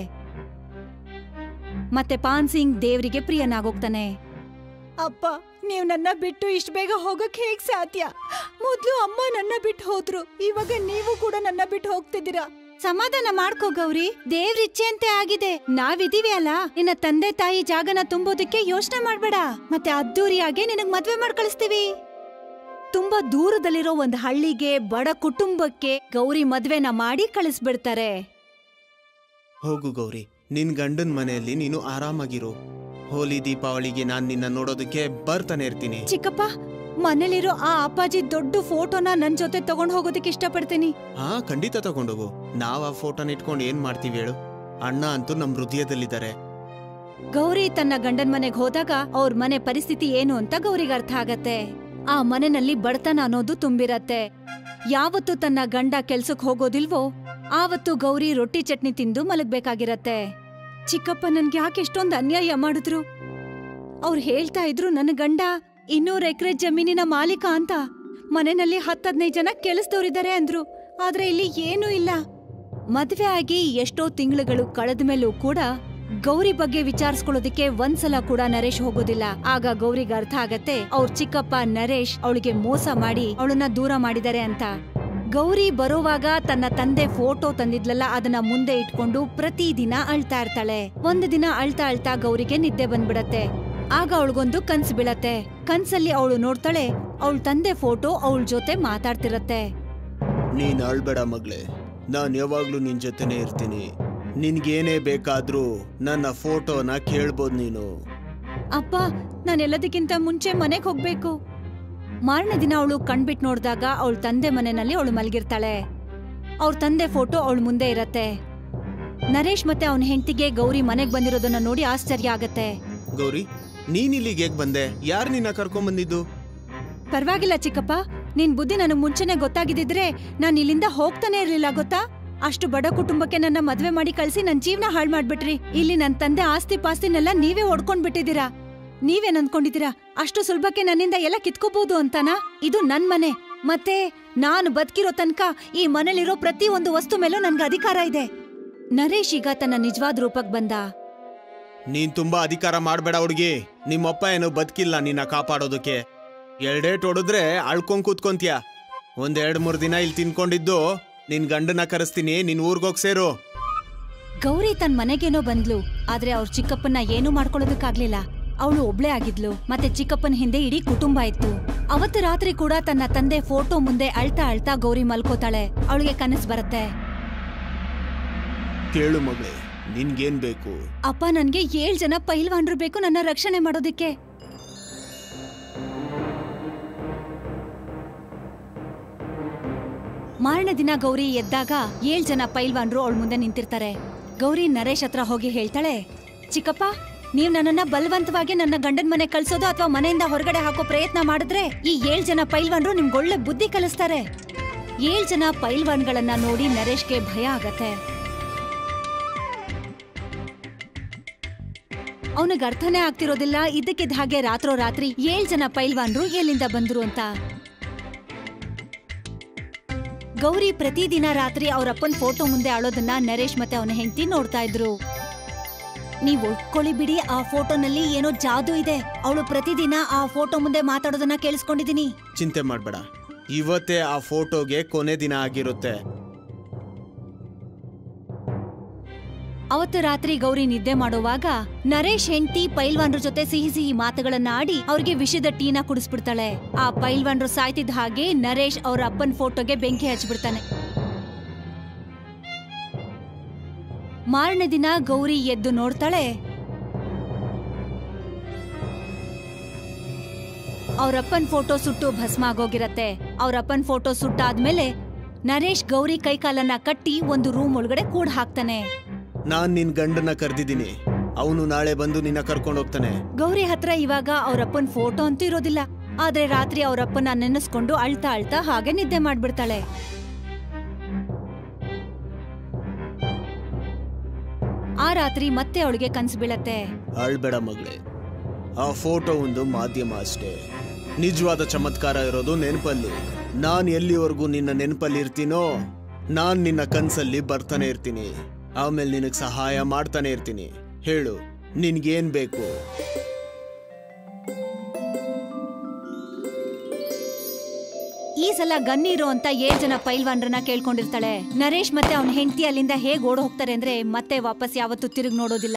S9: ಮತ್ತೆ ಪಾನ್ ಸಿಂಗ್ ದೇವ್ರಿಗೆ ಪ್ರಿಯನಾಗೋಗ್ತಾನೆ. ಅಪ್ಪ, ನೀವ್ ನನ್ನ ಬಿಟ್ಟು ಇಷ್ಟ ಬೇಗ ಹೋಗಕ್ ಹೇಗ್ ಸಾಧ್ಯ? ಮೊದ್ಲು ಅಮ್ಮ ನನ್ನ ಬಿಟ್ಟು ಹೋದ್ರು, ಇವಾಗ ನೀವು ಕೂಡ ನನ್ನ ಬಿಟ್ಟು ಹೋಗ್ತಿದ್ದೀರಾ. ಸಮಾಧಾನ ಮಾಡ್ಕೋ ಗೌರಿ, ದೇವ್ರಿಚ್ಛೆಯಂತೆ ಆಗಿದೆ. ನಾವಿದೀವಿ ಅಲ್ಲ, ನಿನ್ನ ತಂದೆ ತಾಯಿ ಜಾಗನ ತುಂಬೋದಕ್ಕೆ ಯೋಚನೆ ಮಾಡ್ಬೇಡ. ಮತ್ತೆ ಅದ್ದೂರಿಯಾಗೆ ನಿನಗ್ ಮದ್ವೆ ಮಾಡ್ಕಳಿಸ್ತೀವಿ. ತುಂಬಾ ದೂರದಲ್ಲಿರೋ ಒಂದ್ ಹಳ್ಳಿಗೆ ಬಡ ಕುಟುಂಬಕ್ಕೆ ಗೌರಿ ಮದ್ವೆನ ಮಾಡಿ ಕಳಿಸ್ಬಿಡ್ತಾರೆ.
S10: ಹೋಗು ಗೌರಿ, ನಿನ್ ಗಂಡನ್ ಮನೆಯಲ್ಲಿ ನೀನು ಆರಾಮಾಗಿರು. ಹೋಲಿ ದೀಪಾವಳಿಗೆ ನಾನ್ ನಿನ್ನ ನೋಡೋದಕ್ಕೆ ಬರ್ತಾನೆ ಇರ್ತೀನಿ.
S9: ಚಿಕ್ಕಪ್ಪ, ಮನೇಲಿರೋ ಆ ಅಪ್ಪಾಜಿ ದೊಡ್ಡ ಫೋಟೋನ ನನ್ ಜೊತೆ ತಗೊಂಡ್ ಹೋಗೋದಕ್ಕೆ ಇಷ್ಟಪಡ್ತೀನಿ.
S10: ಹಾ, ಖಂಡಿತ ತಗೊಂಡೋಗು. ನಾವ್ ಆ ಫೋಟೋನ ಇಟ್ಕೊಂಡು ಏನ್ ಮಾಡ್ತೀವಿ ಹೇಳು? ಅಣ್ಣ ಅಂತೂ ನಮ್ ಹೃದಯದಲ್ಲಿದ್ದಾರೆ.
S9: ಗೌರಿ ತನ್ನ ಗಂಡನ್ ಮನೆಗ್ ಹೋದಾಗ ಅವ್ರ ಮನೆ ಪರಿಸ್ಥಿತಿ ಏನು ಅಂತ ಗೌರಿಗೆ ಅರ್ಥ ಆಗತ್ತೆ. ಆ ಮನೆಯಲ್ಲಿ ಬಡತನ ಅನ್ನೋದು ತುಂಬಿರತ್ತೆ. ಯಾವತ್ತು ತನ್ನ ಗಂಡ ಕೆಲ್ಸಕ್ ಹೋಗೋದಿಲ್ವೋ ಆವತ್ತು ಗೌರಿ ರೊಟ್ಟಿ ಚಟ್ನಿ ತಿಂದು ಮಲಗ್ಬೇಕಾಗಿರತ್ತೆ. ಚಿಕ್ಕಪ್ಪ ನನ್ಗೆ ಯಾಕೆ ಎಷ್ಟೊಂದು ಅನ್ಯಾಯ ಮಾಡಿದ್ರು? ಅವ್ರು ಹೇಳ್ತಾ ಇದ್ರು ನನ್ನ ಗಂಡ 200 ಎಕರೆ ಜಮೀನಿನ ಮಾಲೀಕ ಅಂತ. ಮನೆಯಲ್ಲಿ 10-15 ಜನ ಕೆಲಸದವರಿದ್ದಾರೆ ಅಂದ್ರು. ಆದ್ರೆ ಇಲ್ಲಿ ಏನೂ ಇಲ್ಲ. ಮದ್ವೆ ಆಗಿ ಎಷ್ಟೋ ತಿಂಗಳುಗಳು ಕಳೆದ ಮೇಲೂ ಕೂಡ ಗೌರಿ ಬಗ್ಗೆ ವಿಚಾರಿಸ್ಕೊಳ್ಳೋದಿಕ್ಕೆ ಒಂದ್ಸಲ ಕೂಡ ನರೇಶ್ ಹೋಗೋದಿಲ್ಲ. ಆಗ ಗೌರಿಗೆ ಅರ್ಥ ಆಗತ್ತೆ ಅವ್ರ ಚಿಕ್ಕಪ್ಪ ನರೇಶ್ ಅವಳಿಗೆ ಮೋಸ ಮಾಡಿ ಅವಳನ್ನ ದೂರ ಮಾಡಿದ್ದಾರೆ ಅಂತ. ಗೌರಿ ಬರೋವಾಗ ತನ್ನ ತಂದೆ ಫೋಟೋ ತಂದಿದ್ಲಲ್ಲ, ಅದನ್ನ ಮುಂದೆ ಇಟ್ಕೊಂಡು ಪ್ರತಿದಿನ ಅಳ್ತಾ ಇರ್ತಾಳೆ. ಒಂದು ದಿನ ಅಳ್ತಾ ಅಳ್ತಾ ಗೌರಿಗೆ ನಿದ್ದೆ ಬಂದ್ಬಿಡತ್ತೆ. ಆಗ ಅವಳಿಗೊಂದು ಕನ್ಸು ಬೀಳತ್ತೆ. ಕನ್ಸಲ್ಲಿ ಅವಳು ನೋಡ್ತಾಳೆ, ಅವಳ ತಂದೆ ಫೋಟೋ ಅವಳ ಜೊತೆ ಮಾತಾಡ್ತಿರತ್ತೆ.
S10: ನೀನ್ ಅಳ್ಬೇಡ ಮಗ್ಳೆ, ನಾನ್ ಯಾವಾಗ್ಲೂ ನಿನ್ ಜೊತೆನೆ ಇರ್ತೀನಿ. ನಿನ್ಗೇನೇ ಬೇಕಾದ್ರೂ ನನ್ನ ಫೋಟೋನ ಕೇಳ್ಬೋದು ನೀನು.
S9: ಅಪ್ಪ, ನಾನೆಲ್ಲದಕ್ಕಿಂತ ಮುಂಚೆ ಮನೆಗ್ ಹೋಗ್ಬೇಕು. ಮಾರನೇ ದಿನ ಅವಳು ಕಣ್ಬಿಟ್ ನೋಡ್ದಾಗ ಅವಳ ತಂದೆ ಮನೆಯಲ್ಲಿ ಅವಳು ಮಲಗಿರ್ತಾಳೆ. ಅವ್ರ ತಂದೆ ಫೋಟೋ ಅವಳ ಮುಂದೆ ಇರತ್ತೆ. ನರೇಶ್ ಮತ್ತೆ ಅವನ ಹೆಂಡತಿಗೆ ಗೌರಿ ಮನೆಗ್ ಬಂದಿರೋದನ್ನ ನೋಡಿ ಆಶ್ಚರ್ಯ ಆಗತ್ತೆ.
S10: ಗೌರಿ, ನೀನ್ ಇಲ್ಲಿಗೆ ಹೇಗ್ ಬಂದೆ? ಯಾರು ನಿನ್ನ ಕರ್ಕೊಂಡ್ ಬಂದಿದ್ದು?
S9: ಪರವಾಗಿಲ್ಲ ಚಿಕ್ಕಪ್ಪ, ನಿನ್ ಬುದ್ಧಿ ನನಗ್ ಮುಂಚೆನೆ ಗೊತ್ತಾಗಿದ್ದಿದ್ರೆ ನಾನ್ ಇಲ್ಲಿಂದ ಹೋಗ್ತಾನೆ ಇರ್ಲಿಲ್ಲ ಗೊತ್ತಾ? ಅಷ್ಟು ಬಡ ಕುಟುಂಬಕ್ಕೆ ನನ್ನ ಮದ್ವೆ ಮಾಡಿ ಕಳ್ಸಿ ನನ್ ಜೀವನ ಹಾಳ್ ಮಾಡ್ಬಿಟ್ರಿ. ಇಲ್ಲಿ ನನ್ ತಂದೆ ಆಸ್ತಿ ಪಾಸ್ತಿನೆಲ್ಲ ನೀವೇ ಹೊಡ್ಕೊಂಡ್ ಬಿಟ್ಟಿದ್ದೀರಾ. ನೀವೇನ್ ಅನ್ಕೊಂಡಿದ್ದೀರಾ ಅಷ್ಟು ಸುಲಭಕ್ಕೆ ನನ್ನಿಂದ ಎಲ್ಲ ಕಿತ್ಕೋಬಹುದು ಅಂತಾನಾ? ಇದು ನನ್ ಮನೆ, ಮತ್ತೆ ನಾನು ಬದುಕಿರೋ ತನಕ ಈ ಮನೇಲಿರೋ ಪ್ರತಿ ಒಂದು ವಸ್ತು ಮೇಲೂ ನನ್ಗೆ ಅಧಿಕಾರ ಇದೆ. ನರೇಶ್ ಈಗ ತನ್ನ ನಿಜವಾದ ರೂಪಕ್ ಬಂದ.
S10: ನೀನ್ ತುಂಬಾ ಅಧಿಕಾರ ಮಾಡ್ಬೇಡ ಹುಡುಗಿ. ನಿಮ್ಮಪ್ಪ ಏನು ಬದುಕಿಲ್ಲ ನಿನ್ನ ಕಾಪಾಡೋದಕ್ಕೆ. ಎರಡೇಟ್ ಹೊಡೆದ್ರೆ ಅಳ್ಕೊಂಡ್ ಕೂತ್ಕೊಂತೀಯ. ಒಂದ್ 2-3 ದಿನ ಇಲ್ಲಿ ತಿನ್ಕೊಂಡಿದ್ದು ನಿನ್ ಗಂಡನ ಕರೆಸ್ತೀನಿ, ನಿನ್ ಊರ್ಗೋಗ್ ಸೇರು.
S9: ಗೌರಿ ತನ್ ಮನೆಗೇನೋ ಬಂದ್ಲು, ಆದ್ರೆ ಅವ್ರ ಚಿಕ್ಕಪ್ಪನ್ನ ಏನೂ ಮಾಡ್ಕೊಳ್ಳೋದಕ್ಕಾಗ್ಲಿಲ್ಲ. ಅವಳು ಒಬ್ಳೇ ಆಗಿದ್ಲು, ಮತ್ತೆ ಚಿಕ್ಕಪ್ಪನ ಹಿಂದೆ ಇಡೀ ಕುಟುಂಬ ಇತ್ತು. ಅವತ್ತು ರಾತ್ರಿ ಕೂಡ ತನ್ನ ತಂದೆ ಫೋಟೋ ಮುಂದೆ ಅಳ್ತಾ ಅಳ್ತಾ ಗೌರಿ ಮಲ್ಕೋತಾಳೆ. ಅವಳಿಗೆ ಕನಸು ಬರುತ್ತೆ.
S10: ಕೇಳು ಮಗಳೇ, ನಿನ್ಗೇನ್ ಬೇಕು?
S9: ಅಪ್ಪ, ನನ್ಗೆ 7 ಜನ ಪೈಲ್ವಾನ್ರು ಬೇಕು ನನ್ನ ರಕ್ಷಣೆ ಮಾಡೋದಿಕ್ಕೆ. ಮಾರನೇ ದಿನ ಗೌರಿ ಎದ್ದಾಗ 7 ಜನ ಪೈಲ್ವಾನ್ರು ಅವಳ ಮುಂದೆ ನಿಂತಿರ್ತಾರೆ. ಗೌರಿ ನರೇಶ್ ಹತ್ರ ಹೋಗಿ ಹೇಳ್ತಾಳೆ, ಚಿಕ್ಕಪ್ಪ, ನೀವ್ ನನ್ನನ್ನ ಬಲವಂತವಾಗಿ ನನ್ನ ಗಂಡನ್ ಮನೆ ಕಳ್ಸೋದು ಅಥವಾ ಮನೆಯಿಂದ ಹೊರಗಡೆ ಹಾಕೋ ಪ್ರಯತ್ನ ಮಾಡಿದ್ರೆ ಈ 7 ಜನ ಪೈಲ್ವಾನ್ರು ನಿಮ್ಗೊಳ್ಳೆ ಬುದ್ಧಿ ಕಲಿಸ್ತಾರೆ. 7 ಜನ ಪೈಲ್ವಾನ್ಗಳನ್ನ ನೋಡಿ ನರೇಶ್ಗೆ ಭಯ ಆಗತ್ತೆ. ಅವನಿಗೆ ಅರ್ಥನೇ ಆಗ್ತಿರೋದಿಲ್ಲ ಇದಕ್ಕಿದ್ದ ಹಾಗೆ ರಾತ್ರೋರಾತ್ರಿ 7 ಜನ ಪೈಲ್ವಾನ್ರು ಎಲ್ಲಿಂದ ಬಂದ್ರು ಅಂತ. ಗೌರಿ ಪ್ರತಿದಿನ ರಾತ್ರಿ ಅವರಪ್ಪನ್ ಫೋಟೋ ಮುಂದೆ ಆಳೋದನ್ನ ನರೇಶ್ ಮತ್ತೆ ಅವನ ಹೆಂಡತಿ ನೋಡ್ತಾ ಇದ್ರು. ನೀವ್ ಒಪ್ಕೊಳ್ಳಿ ಬಿಡಿ, ಆ ಫೋಟೋನಲ್ಲಿ ಏನೋ ಜಾದೂ ಇದೆ. ಅವಳು ಪ್ರತಿದಿನ ಆ ಫೋಟೋ ಮುಂದೆ ಮಾತಾಡೋದನ್ನ ಕೇಳಿಸ್ಕೊಂಡಿದೀನಿ.
S10: ಚಿಂತೆ ಮಾಡ್ಬೇಡ, ಇವತ್ತೇ ಆ ಫೋಟೋಗೆ ಕೊನೆ ದಿನ ಆಗಿರುತ್ತೆ.
S9: ಅವತ್ತು ರಾತ್ರಿ ಗೌರಿ ನಿದ್ದೆ ಮಾಡುವಾಗ ನರೇಶ್ ಹೆಂಡತಿ ಪೈಲ್ವಾನ್ರ ಜೊತೆ ಸಿಹಿ ಸಿಹಿ ಮಾತುಗಳನ್ನ ಆಡಿ ಅವ್ರಿಗೆ ವಿಷದ ಟೀನ ಕುಡಿಸ್ಬಿಡ್ತಾಳೆ. ಆ ಪೈಲ್ವಾನ್ರು ಸಾಯ್ತಿದ್ದ ಹಾಗೆ ನರೇಶ್ ಅವ್ರ ಅಪ್ಪನ್ ಫೋಟೋಗೆ ಬೆಂಕಿ ಹಚ್ಚಿಬಿಡ್ತಾನೆ. ಮಾರನೇ ದಿನ ಗೌರಿ ಎದ್ದು ನೋಡ್ತಾಳೆ. ಅವ್ರಪ್ಪನ್ ಫೋಟೋ ಸುಟ್ಟು ಭಸ್ಮ ಆಗೋಗಿರತ್ತೆ. ಅವ್ರಪ್ಪನ್ ಫೋಟೋ ಸುಟ್ಟಾದ್ಮೇಲೆ ನರೇಶ್ ಗೌರಿ ಕೈಕಾಲನ್ನ ಕಟ್ಟಿ ಒಂದು ರೂಮ್ ಒಳಗಡೆ ಕೂಡ್ ಹಾಕ್ತಾನೆ.
S10: ನಾನ್ ನಿನ್ ಗಂಡನ ಕರ್ದಿದ್ದೀನಿ, ಅವನು ನಾಳೆ ಬಂದು ನಿನ್ನ ಕರ್ಕೊಂಡು ಹೋಗ್ತಾನೆ.
S9: ಗೌರಿ ಹತ್ರ ಇವಾಗ ಅವ್ರಪ್ಪನ್ ಫೋಟೋ ಅಂತೂ ಇರೋದಿಲ್ಲ, ಆದ್ರೆ ರಾತ್ರಿ ಅವ್ರಪ್ಪನ ನೆನೆಸ್ಕೊಂಡು ಅಳ್ತಾ ಅಳ್ತಾ ಹಾಗೆ ನಿದ್ದೆ ಮಾಡ್ಬಿಡ್ತಾಳೆ. ಆ ರಾತ್ರಿ ಮತ್ತೆ ಅವಳಿಗೆ ಕನ್ಸು ಬೀಳತ್ತೆ.
S10: ಅಳ್ಬೇಡ ಮಗಳೇ, ಆ ಫೋಟೋ ಒಂದು ಮಾಧ್ಯಮ ಅಷ್ಟೇ. ನಿಜವಾದ ಚಮತ್ಕಾರ ಇರೋದು ನೆನಪಲ್ಲಿ. ನಾನ್ ಎಲ್ಲಿವರೆಗೂ ನಿನ್ನ ನೆನಪಲ್ಲಿ ಇರ್ತೀನೋ ನಾನ್ ನಿನ್ನ ಕನ್ಸಲ್ಲಿ ಬರ್ತಾನೆ ಇರ್ತೀನಿ. ಆಮೇಲೆ ನಿನಗ್ ಸಹಾಯ ಮಾಡ್ತಾನೆ ಇರ್ತೀನಿ. ಹೇಳು, ನಿನ್ಗೇನ್ ಬೇಕು?
S9: ಈ ಸಲ ಗನ್ನೀರು ಅಂತ 7 ಜನ ಪೈಲ್ವಾನ್ರನ್ನ ಕೇಳ್ಕೊಂಡಿರ್ತಾಳೆ. ನರೇಶ್ ಮತ್ತೆ ಅವನ ಹೆಂಡತಿ ಅಲ್ಲಿಂದ ಹೇಗ್ ಓಡ್ ಹೋಗ್ತಾರೆ ಅಂದ್ರೆ ಮತ್ತೆ ವಾಪಸ್ ಯಾವತ್ತೂ ತಿರುಗಿ ನೋಡೋದಿಲ್ಲ.